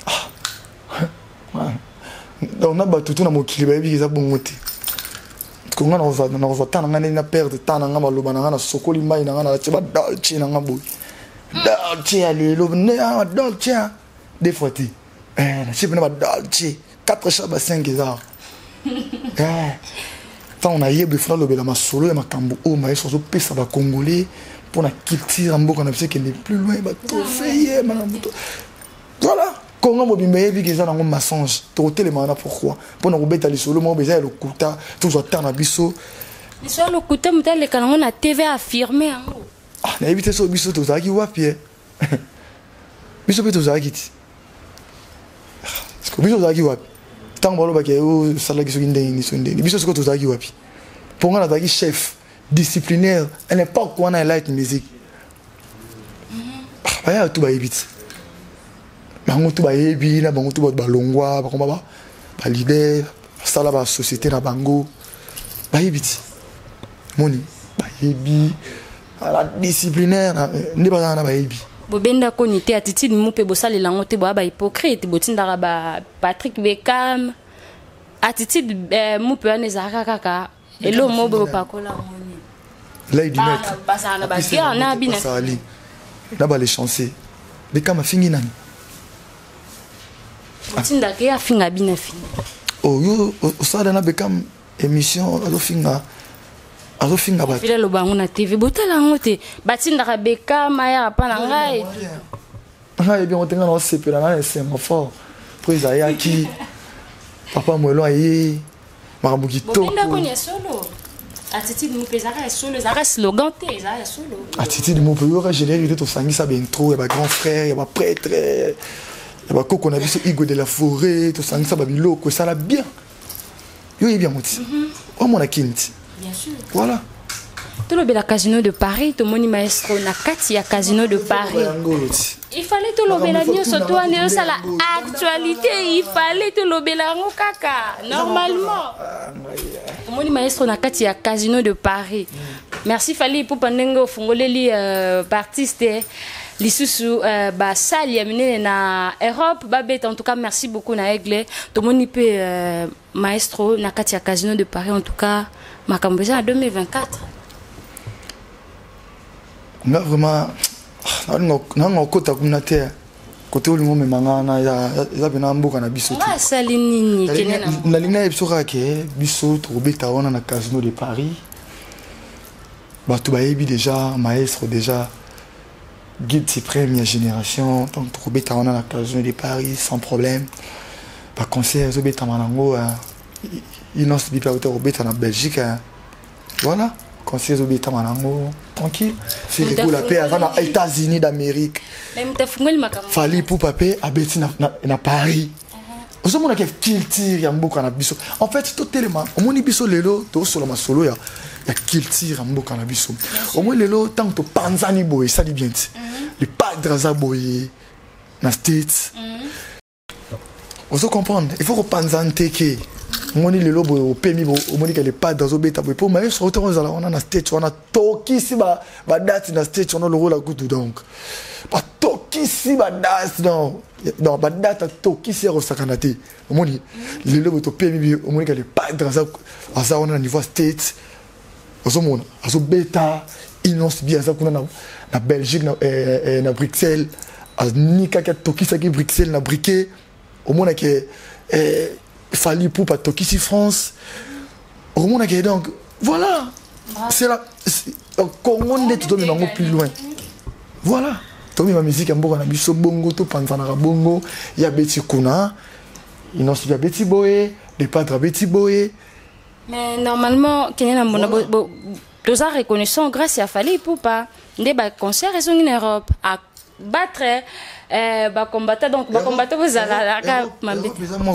donc na batu na mokili ba bi za bongote ko ngana oza na oza tana ngana na perdre tana ngama loba na ngana sokoli mai na ngana tsheba dalchi na ngabo dalchi ali lo ne a dalchi des fois ti eh na tsheba na dalchi quatre chaba cinq ans eh tant on a yebe fla lobela masolo ya makambo o maestro so pesa ba congolais pour na culture mboka na pese kende plus loin ba to feye manambuto voilà konga mobimba yebi keza nango mensonge to telema na pourquoi pour na robeta li solo mo beza le kuta toujours tana biso li solo kuta mutale kanango na T V affirmé ango ah na yebi te so biso to zaki wapi biso pe to zaki ti est-ce que biso zaki wapi tant balo ba ke o sala ki so kinde ni so ndeni biso so to zaki wapi pour nga na zaki chef disciplinaire à l'époque où on a light musique bah ya tout ba yebit bango tout ba yebi na bango tout ba balongwa ba komba ba ba leader sala ba société na bango ba yebit moni ba yebi la disciplinaire ni ba na ba yebi bobenda koni te attitude mu pe bosale lango te ba ba hypocrite botinda ba Patrick Beckham attitude mu pe anezaka kaka elo mo bo pakola moni l'œil du maître basa na ba kia na bina sali na ba les chancer Beckham afingi nani botinda ke afinga bina fi oh yo osala na Beckham émission azo finga azo finga ba file lo bango na T V botala ngote batinda ka Beckham ya pa na ngai ngai bien otenga na sepela na c'est mon fort prise ya ki papa mwelo ayi makambo kitoko bobenda ko nya solo attitude mu pesaka solo zaka slogan te za solo attitude mu pe yo ka générité to sangisa ben trop ya ba grand frère ya ba prêtre ya ba koko na biso Igo de la Forêt to sangisa ba biloko ça la bien yo y bien moti o mona kinti bien sûr voilà tout le bel casino de Paris to moni maestro na kati ya casino de Paris il fallait tout le bel agneau surtout en ça la actualité il fallait tout le bel ngo kaka normalement moni maestro na kati ya casino de Paris merci fallait pour pandengo fungoleli artiste lisusu ba sali ya minene na Europe ba bet en tout cas merci beaucoup na Aigle to moni pe maestro na kati ya casino de Paris en tout cas makambo za deux mille vingt-quatre nga vraiment na nga kota kuna te côté olingo me mangana ya ya bina mboka na biso nga sali nini kenena na lina ebiso ka ke biso to beta wana na casino de Paris ba to ba yebi déjà maestro déjà guide ses première génération donc to beta wana na casino de Paris sans problème ba concert zo beta manango inos bi pa to beta na Belgique voilà concert zo beta manango tranquille c'est pour la paix avant aux États-Unis d'Amérique même ta fungoli makambo fali pour paper à beti na na Paris ozo mona ke culture ya mboka na biso en fait tout tellement au moni biso lelo to solo ma solo ya ya culture ya mboka na biso au moins lelo tant to panzani boy ça dit bien le padre za boy na States ozo comprendre il faut que panzante ke moni lelo boy au pemi bo moni ke le padre zo beta boy pour mais sur autant za la on na States on a toki si ba ba date na States on a le rôle à goût donc ba toki si ba date non non ba date toki si ro sakanate moni lelo bo to pemi bo moni ke le padre za za on a niveau States ozo mona azo beta inonce bien ça kuna na na Belgique na eh, na Bruxelles a nika ka toki sa ki Bruxelles na briquet au moins que eh fallait pour pas toki si France au moins que donc voilà c'est la Congo n'est tout de plus loin voilà tomi ma musique en boka na biso bongo to panza na bongo ya beti kuna inonce ya beti boye des padres beti boye mais normalement kenena mona bo deux ans reconnaissant grâce à Fally Ipupa des ba concert ils sont en Europe à battre euh ba combattre donc ba combattre vous à la ka mambe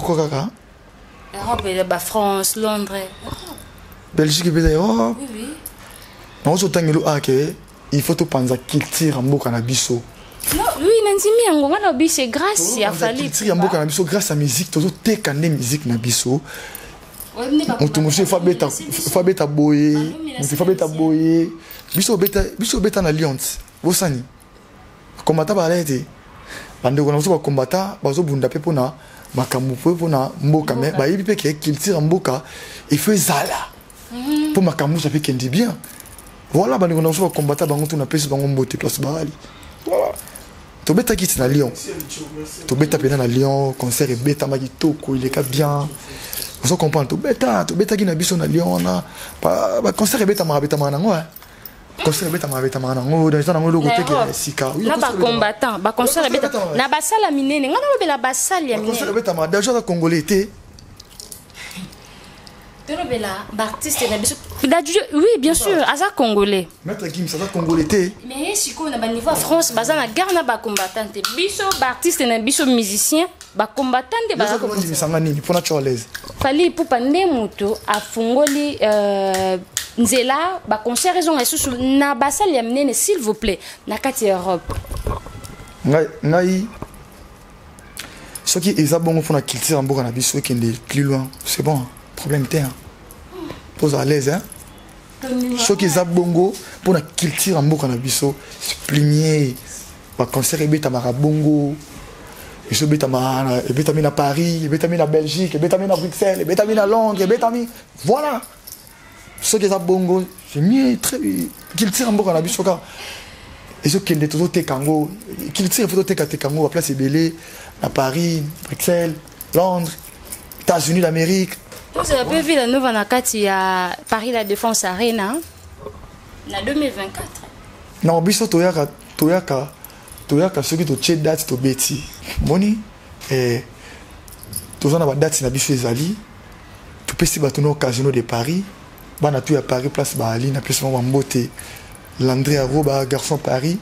Europe et ba France Londres Belgique et Europe oui oui non so tangelo ake il faut to panza culture mboka na biso non oui nanzimi yango ngana bi c'est grâce à Fally culture mboka na biso grâce à musique to te kande musique na biso moto mosusu efa beta boye moto efa beta boye biso obeta na lion bosani bakombata balaya te bandeko na biso bakombata bazobunda mpe mpona makambo mpe mpona mboka me bayebi mpe ke culture ya mboka efo ezala mpo makambo nyonso mpe kendi bien voilà bandeko na biso bakombata bango tuna pesi bango mbote place bazali voilà tobetaki ti na lion tobeta mpena na lion concert ebetama kitoko ileka bien ozo comprendre tobeta tobetaki na biso na lion wana baconcert ebetamaka betamaka nango concert ebetamaka betamaka nango eza nango eloko teke sika na bacombattant baconcert ebeta na basala minene nga nalobela basali ya minene concert ebetamaka déjà za congolais te oui, bien sûr, Aza Congolais. Maître Kim, ça va Congolais. Mais si on a un niveau France, Baza na garde na combattant, biso artiste na biso musicien, ba combattant de ba. Comment dire ça ngani pour naturaliser. Fali pour pande moto a fungoli euh nzela ba concert raison esusu na basali ya minene s'il vous plaît, na kati Europe. Ngai ngai ce qui est bon pour la culture mboka na biso qui est plus loin, c'est bon. Problème terre. Pose à l'aise hein. Ce qui est bongo pour la culture en mboka na biso, c'est plinier. Ba concert ebeta marabongo. Et ce beta ma ebeta mi na Paris, ebeta mi na Belgique, ebeta mi na Bruxelles, ebeta mi na Londres, ebeta mi voilà. Ce qui est bongo, c'est mieux très culture en mboka na biso ka. Et ce qui est tout te kango, culture photo te ka kango, place ebelé à Paris, Bruxelles, Londres, États-Unis d'Amérique. Vous avez vu la nouvelle nakati à Paris la Défense Arena en deux mille vingt-quatre. Non, biso toyaka toyaka toyaka ceux qui to check date to beti. Moni eh tozana ba date na biso ezali. Tu peux si batono casino de Paris. Bana tu à Paris place ba ali na place mo mbote. Landré Aroba garçon Paris.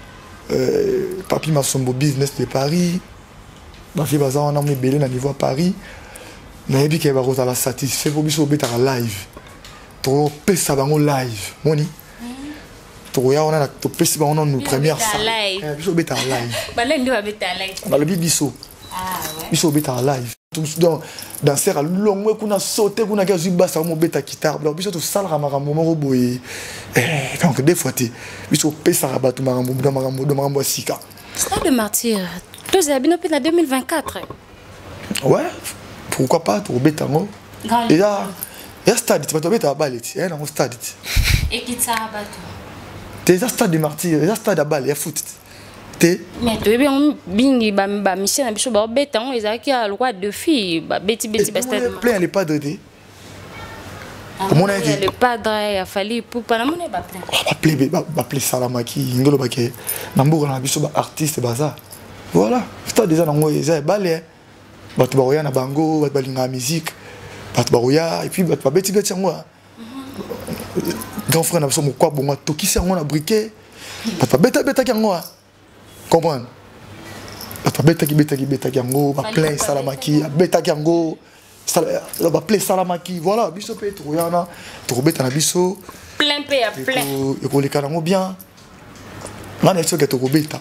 Euh Papi Masombo business de Paris. Ba fi baza on a mis belé na niveau à Paris. nayebi ke bakozala satisfait po biso obetaka live topesa bango live moni tokoya wana na topesi bango nanu première salle biso obetaka live balobi biso biso obetaka live danser alongwe kuna saute kuna ke azwi basa mobeta guitare donc biso tosalaka makambo moko boye donc des fois te biso opesaka bato makambo makambo makambo ya sika Stade Martyr tozala bino mpe na deux mille vingt-quatre. Ouais. Pourquoi pas pour Betango? Et là, il y a un stade, tu vas tomber à balle. Il y a un stade. Et qui t'a abattu? Tu as un stade de martyr, il y a un stade à balle, il y a foot. Mais tu es bien, bingi, ba mission, biso ba Betango, ils ont qui a le roi de filles, ba beti beti ba stade. Plein les padres de. Comment on a dit? Le padre a fallu pour pas la monnaie ba plein. Ba plein, ba plein Salamaki, ngolo ba ke. Nambour na biso ba artiste baza. Voilà, stade déjà nango ils balle. Bato baroya na bango, bato balinga musique, bato baroya et puis bato babeti beti yango. Grand frère na biso mokwa bonga tokisi yango na briquet. Bato beta beta yango. Comprendre? Bato beta ki beta ki beta yango, ba plein Salamaki, beta yango. Sala ba plein Salamaki, voilà, biso pe troya na, to beta na biso. Plein pe ya plein. Et ko leka nango bien. Na na biso ke to beta.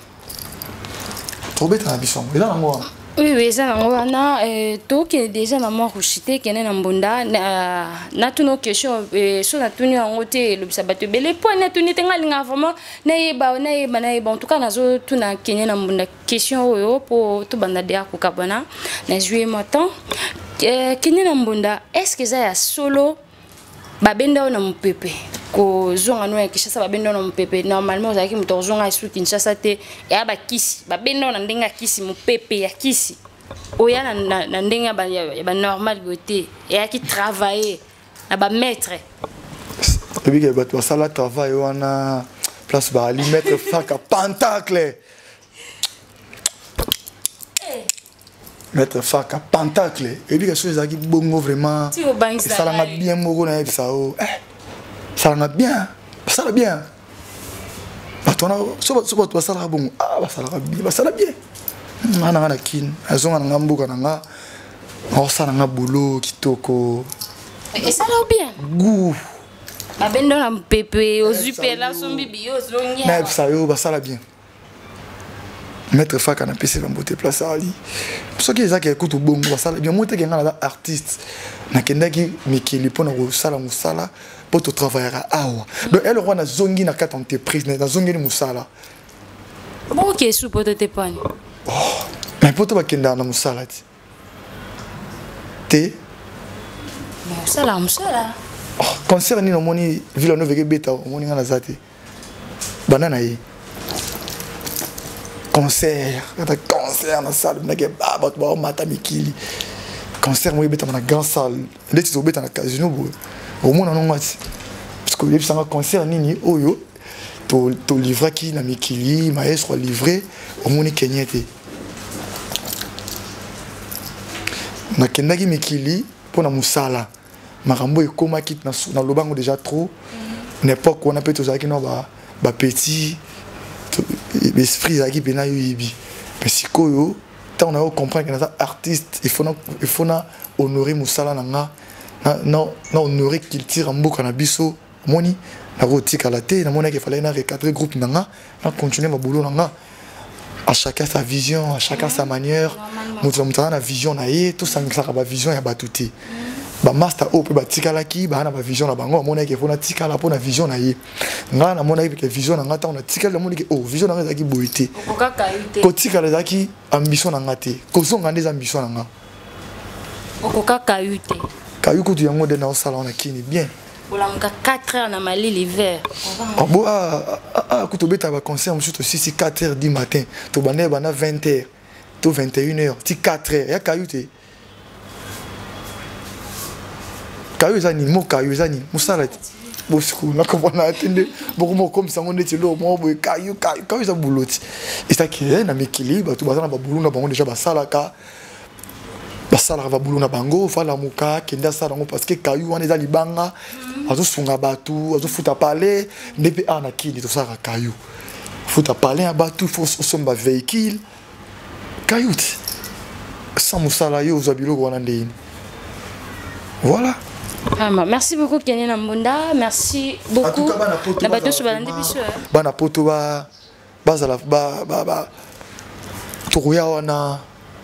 To beta na biso. Et là nango. Oui, oui, ça, on a tout qui est déjà maman rouchité qui est dans bonda na tout nos questions sur la tenue en côté le sabat belé point na tenue tenga linga vraiment na yeba na yeba na yeba en tout cas nazo tout na kenya na bonda question yo pour tout banda dia ko kabana na juillet matin kenya na bonda est-ce que ça ya solo babenda na mpepe ko zonga no ya Kinshasa babenda na mpepe normalement ozaki muto zonga isu Kinshasa te ya ba kisi babenda na ndenga kisi mpepe ya kisi oya na na ndenga ba ba normal gote ya ki travailler na ba maître et puis ba to sala travail wana place ba ali mettre faka pentacle mettre faka pentacle et puis que chose qui bongo vraiment ça l'a bien moko na ça oh ça l'a bien ça l'a bien batona so so to ça l'a bon ah ça l'a bien ça l'a bien ana ana kin azonga na mboka na nga o ça na boulot kitoko et ça l'a bien goût ba bendo na mpepe ozupela sombi bio zongia na ça yo ba ça l'a bien Maître Faka na pese bambote place ali. Ce qui est ça qui écoute bongo basala bien monter que ngana artiste na kendaki mikili pona ko sala musala pour to travailler à awa. Donc elle roi na zongi na quatre entreprises na zongi ni musala. Bon OK sous pour te pone. Oh, mais pour to bakenda na musala ti. Te musala musala. Oh, concert ni no moni Villeneuve ke beta moni ngana zate. Banana yi. Concert, concert dans la salle, on a des babes, on a des mikili. Concert, on a dans la grande salle. Là, tu es dans le casino. Au moins, on a parce que les concert, ni oyo, tu livres qui na mikili, maestro livré, au moins kenyete. Na kendaki mikili pour na musala. Marambo e koma kit na na lobango déjà trop. N'importe quoi on a peut tousaki no ba ba petit l'esprit qui est là mais si on a compris que les artistes il faut il faut honorer musala nanga non non honorer qu'il tire en boucle na biso moni na rotique à la tête na mona qu'il fallait na recadrer groupe nanga na continuer ma boulot nanga à chacun sa vision à chacun sa manière nous avons la vision na yé tout ça ça ba vision ya batuti ba master o pe ba tikala ki ba na ba vision na bango mona ke fona tikala po na vision na ye nga na mona ke vision na ngata on a tikala mona ke oh vision na ngata ki boité ko tikala zaki ambition na ngate ko zonga des ambition na nga okoka kayute kayuko tu yango de na sala on a kini bien ola muka quatre heures na mali l'hiver ah bon ah ah ko to beta ba concert monsieur aussi si quatre heures du matin to bana bana vingt heures to vingt et une heures ti quatre heures ya kayute kayo zani mo kayo zani musala bosku na ko na atende beaucoup comme ça on était là mo boy kayo kayo kayo za buloti et ça qui est na mikili ba tu bazana ba bulu na bango déjà ba salaka ba sala ba bulu na bango fala muka kenda sala ngo parce que kayo wana za libanga azo sunga batu azo futa parler depuis ana kili to sala kayo futa parler à batu faut somba véhicule kayo sans musala yo za biloko wana ndeni voilà. Ah, merci beaucoup Kenny Nambonda, merci beaucoup. Na bato so balande biso. Bana poto ba bazala ba ba ba toya wana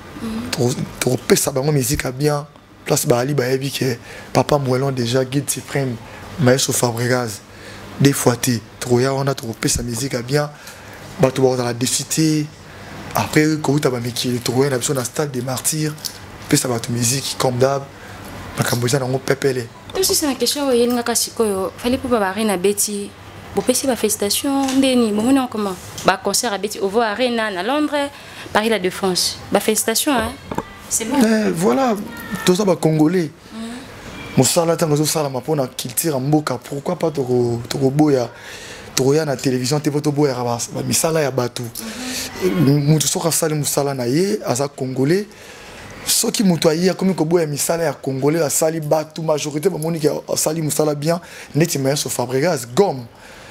to pesa bango musique bien. Place ba ali ba yebi ke papa Moelon déjà guide suprême maestro Fabregas. Des fois ti toya wana to pesa musique bien. Bato ba dans la décité. Après ko uta ba miki toya na biso na stade des martyrs. Pesa bato musique comme d'hab. Makamboza na ngo pepele. Aussi c'est une question où il y a un fallait pour babarrer na beti. Bo pesi ba félicitation ndeni bo mona comment? Ba concert à Betty Ovo Arena à Londres, Paris la Défense. Ba félicitations hein. C'est bon. Eh, voilà, tout ça ba congolais. Mo sala tango zo sala mapona culture mboka, pourquoi pas to to boya to ya na télévision te poto boya ba misala ya batu. Mutu soka sala musala na ye asa congolais. Ce qui moutoya comme ko boya misala ya congolais a sali batu majorité ba moni a sali musala bien neti maestro Fabregas gomme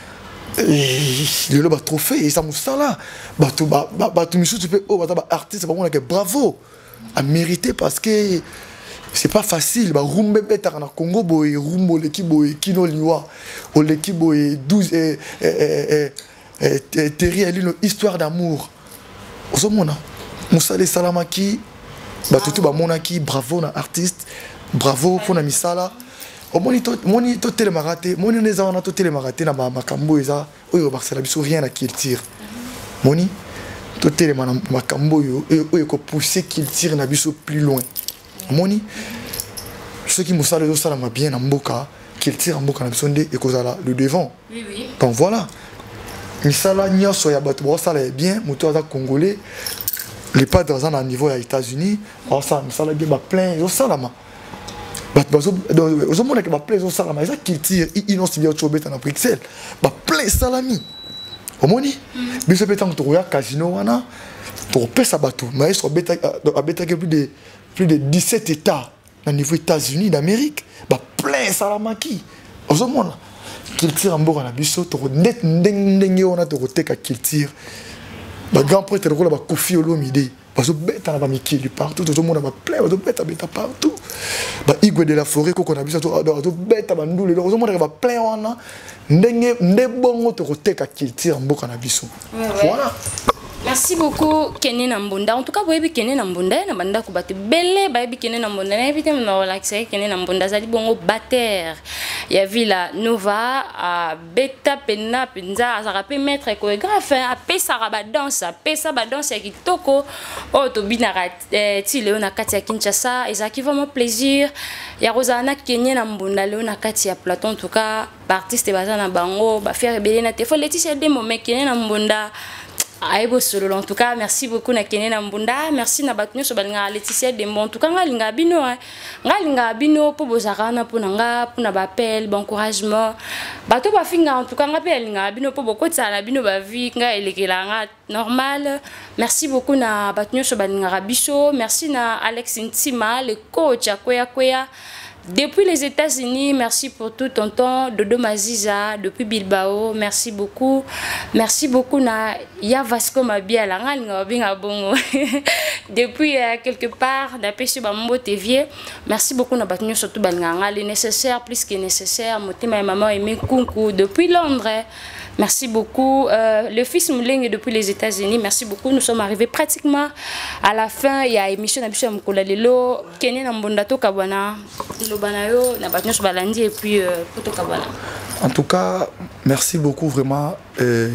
le ba trophée et ça musala batu batu misu tu peux oh bata ba artiste ba mona que bravo a mérité parce que c'est pas facile ba rumbe beta na Congo boy rumbo l'équipe boy kino liwa o l'équipe boy douze et et et Terry Elino histoire d'amour ozomona musala salamaki batutu ba monaki bravo na artiste bravo pour na misala o moni to moni to tele marate moni neza wana to tele marate na makambo eza oyo baksala biso rien na culture moni to tele makambo yo oyo ko pousser culture na biso plus loin moni ceux qui musala zo sala ma bien na mboka culture mboka na biso nde ekozala le devant oui oui donc voilà misala nyoso ya batu bo sala bien moto aza congolais. Les padres à niveau aux États-Unis, ça me bien plein au salama. Aux hommes qui va plein au salama, ça qui tire, ils n'ont si bien au bête en Bruxelles. Bah plein salami. Au moni, mais ce béton tu regardes casino wana, tu repères ça bateau. Mais sur bêta à bêta plus de plus de dix-sept États au niveau États-Unis d'Amérique. Bah plein salama qui. Aux hommes qui tire en bord à la biseau, tu net n'engue on a tu reteka qui tire. Ba grand prêtre le ba Kofi Olomide parce que beta na ba mikili partout tout le monde ba plein ba beta beta partout ba Igwe de la forêt ko na biso to beta ba ndule le monde ba plein wana ndenge ndebongo to koteka culture mboka na biso voilà Merci beaucoup Kene Nambunda. En tout cas, vous avez Kene Nambunda, Nambunda ko batte belé, ba bi Kene Nambunda. Na éviter me relaxer Kene Nambunda zali bongo batteur. Ya vila Nova a beta pena pinza azarape maître chorégraphe a pesa ba danse, pesa ba danse ya kitoko. Oh to binara ti leo na kati ya Kinshasa, ezaki vraiment plaisir. Ya Rosana Kene Nambunda leo na kati ya Platon en tout cas, ba artiste bazana bango, ba faire belé na te fo Laetitia Demo mais Kene Nambunda. Aïbo solo en tout cas merci beaucoup na Kene Nambunda merci na batnyo so balinga Laetitia Dembo en tout cas ngalinga bino ngalinga bino po bozarana po nanga po na bapel bon encouragement bato ba finga en tout cas ngape alinga bino po bokotsa na bino ba vie nga elekelanga normal merci beaucoup na batnyo so balinga biso merci na Alex Intima le coach akoya koya depuis les États-Unis, merci pour tout ton temps. Dodo Maziza, depuis Bilbao, merci beaucoup. Merci beaucoup na ya Vasco Mabia la nga binga bongo. Depuis euh, quelque part, na pesi ba mbo T V. Merci beaucoup na batnyo surtout balanga le nécessaire plus que nécessaire. Motima et maman aimé Kunku depuis Londres. Merci beaucoup. Euh, le fils Mouling depuis les États-Unis. Merci beaucoup. Nous sommes arrivés pratiquement à la fin. Il y a émission d'Abisha Mkola Lelo, Kene Nambondato Kabana, Lobanayo, Nabatnyos Balandi et puis euh, Poto Kabana. En tout cas, merci beaucoup vraiment. Euh,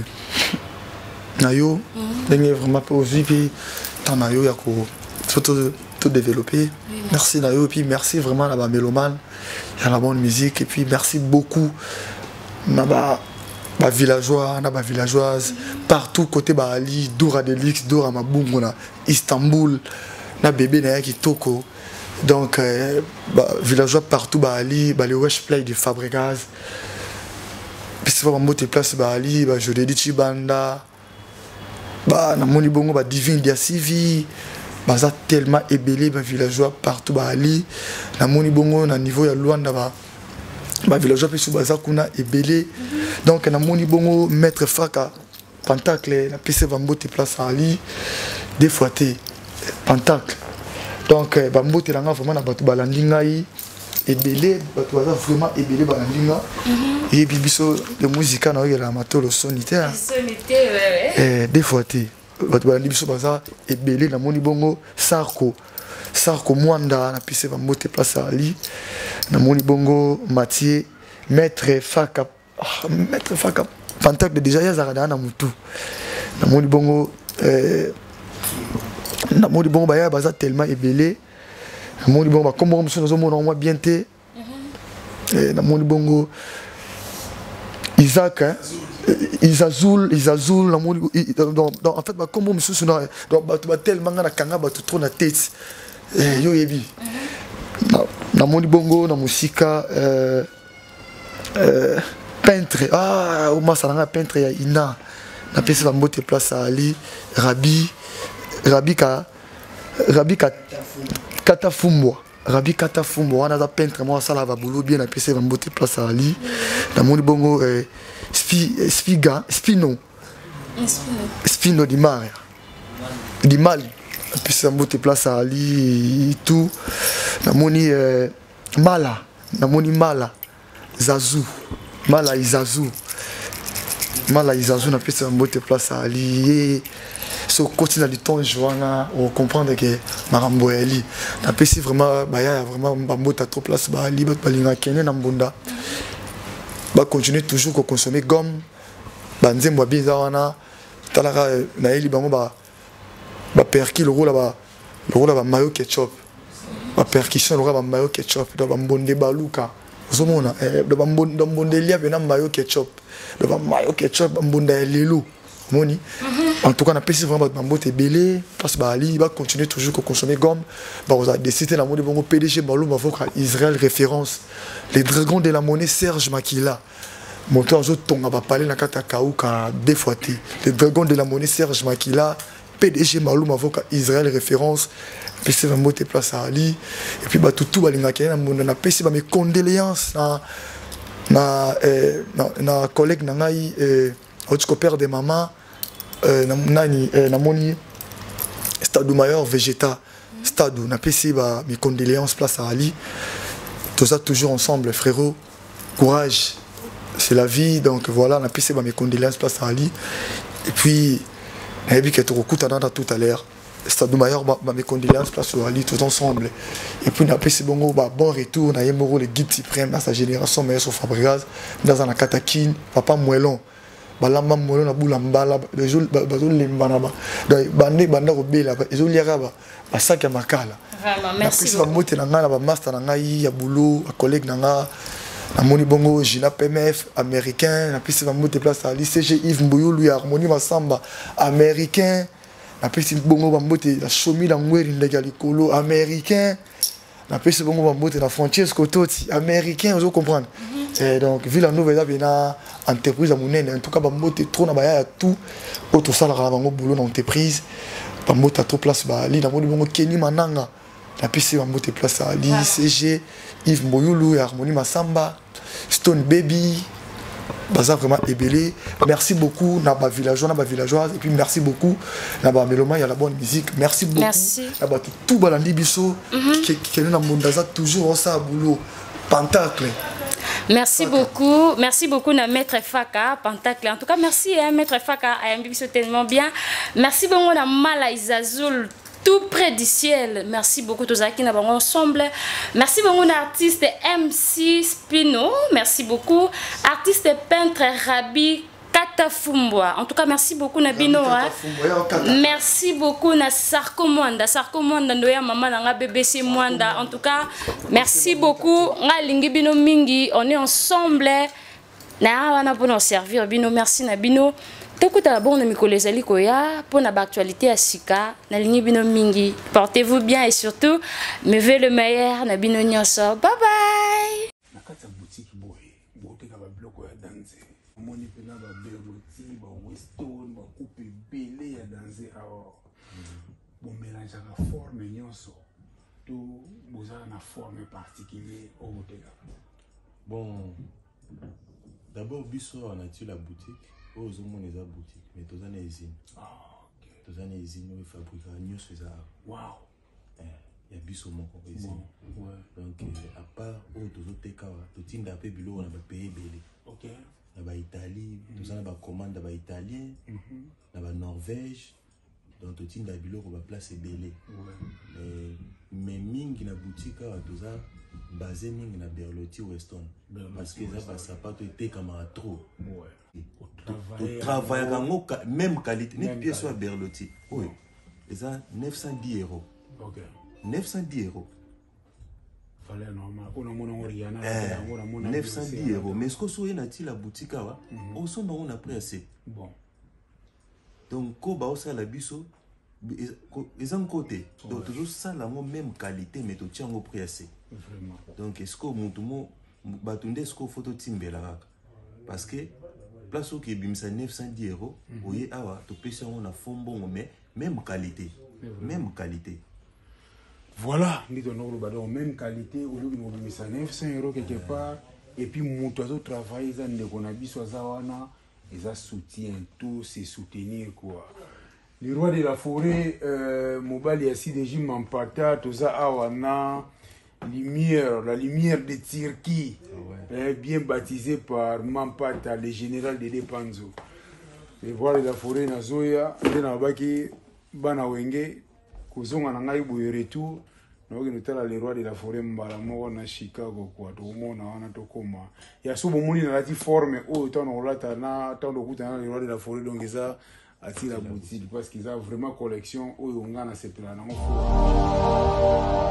Nayo, mm-hmm. Vraiment posé, puis tant Nayo, il y a tout, tout développé. Oui, merci. merci Nayo, et puis merci vraiment à la mélomane, il y a la bonne musique, et puis merci beaucoup. Naba, Bah villageois, na bah villageoise, partout côté bah Ali, Doura Delix, Doura Maboum, Istanbul, na bébé na qui toko. Donc euh, bah villageois partout bah Ali, bah le Wesh Play de Fabregas. Puis c'est pas mon place bah Ali, bah je l'ai dit Chibanda. Bah na moni bongo bah Divine Dia Civi. Bah ça tellement ébélé bah villageois partout bah Ali. Na moni bongo na niveau ya Luanda bah bah villageois puis sous baza kuna ébélé. Donc na moni bongo maître Faka Pentacle na pc Bambote place à Ali des fois té Pentacle. Donc Bambote langa vraiment na batu balandi ngai ébélé batu baza vraiment ébélé balandi nga et bibiso de musique na yela matolo sonitaire sonité ouais ouais eh des fois té batu balandi biso baza ébélé na moni bongo Sarko Sarko Mwanda na pc Bambote place à Ali na moni bongo Mathieu maître Faka Oh, maître Faka Pentacle déjà ya zarada na mutu na moni bongo euh na moni bongo ba ya baza tellement ébélé na moni bongo ba comme on se mona moi bien té na moni bongo Isaac hein Isazul Isazul na moni donc en fait ba comme on se donc ba tellement na kanga ba trop na tête yo yebi na moni bongo na musika euh euh peintre ah au moins ça n'a peintre ya ina na pese va monter place à Ali Rabi Rabi ka Rabi ka Katafumbo Rabi Katafumbo on a da peintre moi ça là va boulot bien na pese va monter place à Ali na moni bongo euh, spi spiga spino spino di mare di Mali na pese va monter place à Ali et tout na moni euh, mala na moni mala Zazu Mala Izazu Mala Izazu na pesa mbote place à Ali so continue du temps joana on comprendre que marambo Ali na pesi vraiment ba ya vraiment mbota trop place ba Ali ba balinga Kene na mbunda ba continuer toujours ko consommer gomme ba nzembo biza wana talaka na eli bango ba ba perki le rôle ba le rôle ba mayo ketchup ba percussion le rôle ba mayo ketchup do ba mbonde baluka Zomona, de bambondelia bena mayo ketchup, de mayo ketchup bambonda lelo, moni. En tout cas, on a pensé vraiment bambote belé, parce que Ali va continuer toujours à consommer gomme. Bah on a décidé la monnaie bon P D G Balou m'avoue Israël référence. Les dragons de la monnaie Serge Makila. Mon tour je tombe va parler na kata kauka deux fois té. Les dragons de la monnaie Serge Makila, P D G Balou m'avoue Israël référence. P C va monter place à Ali et puis bah tout tout balinga kena mon na P C ba mes condoléances na na euh, na, na collègue na ngai euh autre père de maman euh, na nani euh, na moni stade mayor végéta stade na P C ba mes condoléances place à Ali tout ça toujours ensemble frérot courage c'est la vie donc voilà na P C ba mes condoléances place à Ali et puis Et puis, quand on tout à l'heure, c'est de meilleur, mes condoléances, place où Ali, tout ensemble. Et puis, on a passé bon retour, on a eu le guide suprême dans sa génération, mais sur Fabregas, dans un Katakine, papa Moellon. Balamba Moellon, la boule en bas, les jours, les banaba. Donc, bandé, banda, robé, les jours, les arabes, à cinq à Makala. Vraiment, merci. beaucoup. Merci beaucoup. La master, la boulot, la collègue, la Amoni Bongo, Gina P M F, américain, la piste de place à l'I C G, Yves Mbouyou, lui, Harmonie Massamba, américain, la piste Bongo Bambote, la Chomi, la Mouer, Legalicolo, américain, la piste Bongo Bambote, la Francesco Totti, américain, vous comprenez. Et donc, vu la nouvelle entreprise à Mounen, en tout cas, Bambote, trop, na baya tout, autre salle, la boulot dans l'entreprise, Bambote a trop place, Bali, la Moni Bongo, Kenny Mananga, la piste Bambote place à l'I C G, Yves Mbouyou, Harmonie Massamba, Stone Baby, Bazar vraiment ébélé. Merci beaucoup, Naba villageois, Naba villageoise. Et puis merci beaucoup, Naba Méloma, il y a la bonne musique. Merci beaucoup. Merci. Naba tout balandi biso, qui est dans le monde toujours ça boulot. Pentacle. Merci Faka. beaucoup, merci beaucoup na Maître Faka, Pentacle. En tout cas, merci à Maître Faka, à Mbiso tellement bien. Merci beaucoup na Mala Izazul, tout près du ciel. Merci beaucoup tous qui nous ensemble. Merci beaucoup l'artiste M C Spino. Merci beaucoup artiste peintre Rabi Katafumboa. En tout cas, merci beaucoup Nabino. Hein. Merci beaucoup na Sarko Mwanda. Sarko Mwanda ndoya maman na B B C Mwanda. En tout cas, merci beaucoup. Nga lingi bino mingi, on est ensemble. Na wana pour nous servir bino. Merci Nabino. Tokuta bon na mikolo ezali koya pour na actualité à Sika na lingi bino mingi. Portez-vous bien et surtout me veux le meilleur na bino nyonso. Bye bye. Na kata boutique boy, bote ka ba bloc ya danser. Moni pena ba beroti, ba weston, ba coupe belé ya danser alors. Bon mélange la forme nyonso. Tout boza na forme particulier au bote. Bon, d'abord biso on a tué la boutique. Oh, aux hommes, les boutiques, mais tous les usines. Ah, ok. Tous les usines, nous fabriquons nous faisons. Waouh. Il y a biso mon compagnie. Ouais. Donc à part oh tous autres cas, tout type d'appel bilo on a payé belé. Ok. On a Italie, tous on a commande d'aba italien, on a Norvège. Donc tout type d'abilo on va placer belé. Ouais. Mais ming na boutique tous ça basé ming na Berlotti Weston. Parce que ça ça pas été comme trop. Ouais. Tu travailles avec même qualité, même pièce à Berlotti. Oui. Et ça, neuf cent dix euros. Ok. neuf cent dix euros. Fallait normal. On a mon Oriana. neuf cent dix euros. Mais ce que soit na la boutique, on s'en on a pris assez. Bon. Donc, quand on a la biso, ils ont côté. Donc, toujours ça, la même qualité, mais tu tiens au prix assez. Vraiment. Donc, est-ce que mon tout batunde est-ce que photo timbela parce que place où qui bimsa neuf cent dix euros, oui, awa, tu peux on a fond bon, mais même qualité, même qualité. Voilà, nous avons même qualité, au lieu de bimsa neuf cents euros quelque part, et puis mon oiseau travail, ils ont des conabis soit zawana, ils ont soutien, tout c'est soutenir quoi. Le roi de la forêt, euh, Mobali assis des gym en pata, tout ça awana. Lumière, la lumière de Turquie, ouais. eh, bien baptisée par Mampata, le général de Depanzo. Et voilà la forêt na Zoya, et na baki bana wenge, kozonga na ngai boye retour, na oki notala le roi de la forêt mbala moko na Chicago kwa to mona wana to koma. Ya subo muni na lati forme o tano olata na tano kuta na le roi de la forêt donc ça attire la boutique parce qu'ils ont vraiment collection o yonga na sepela na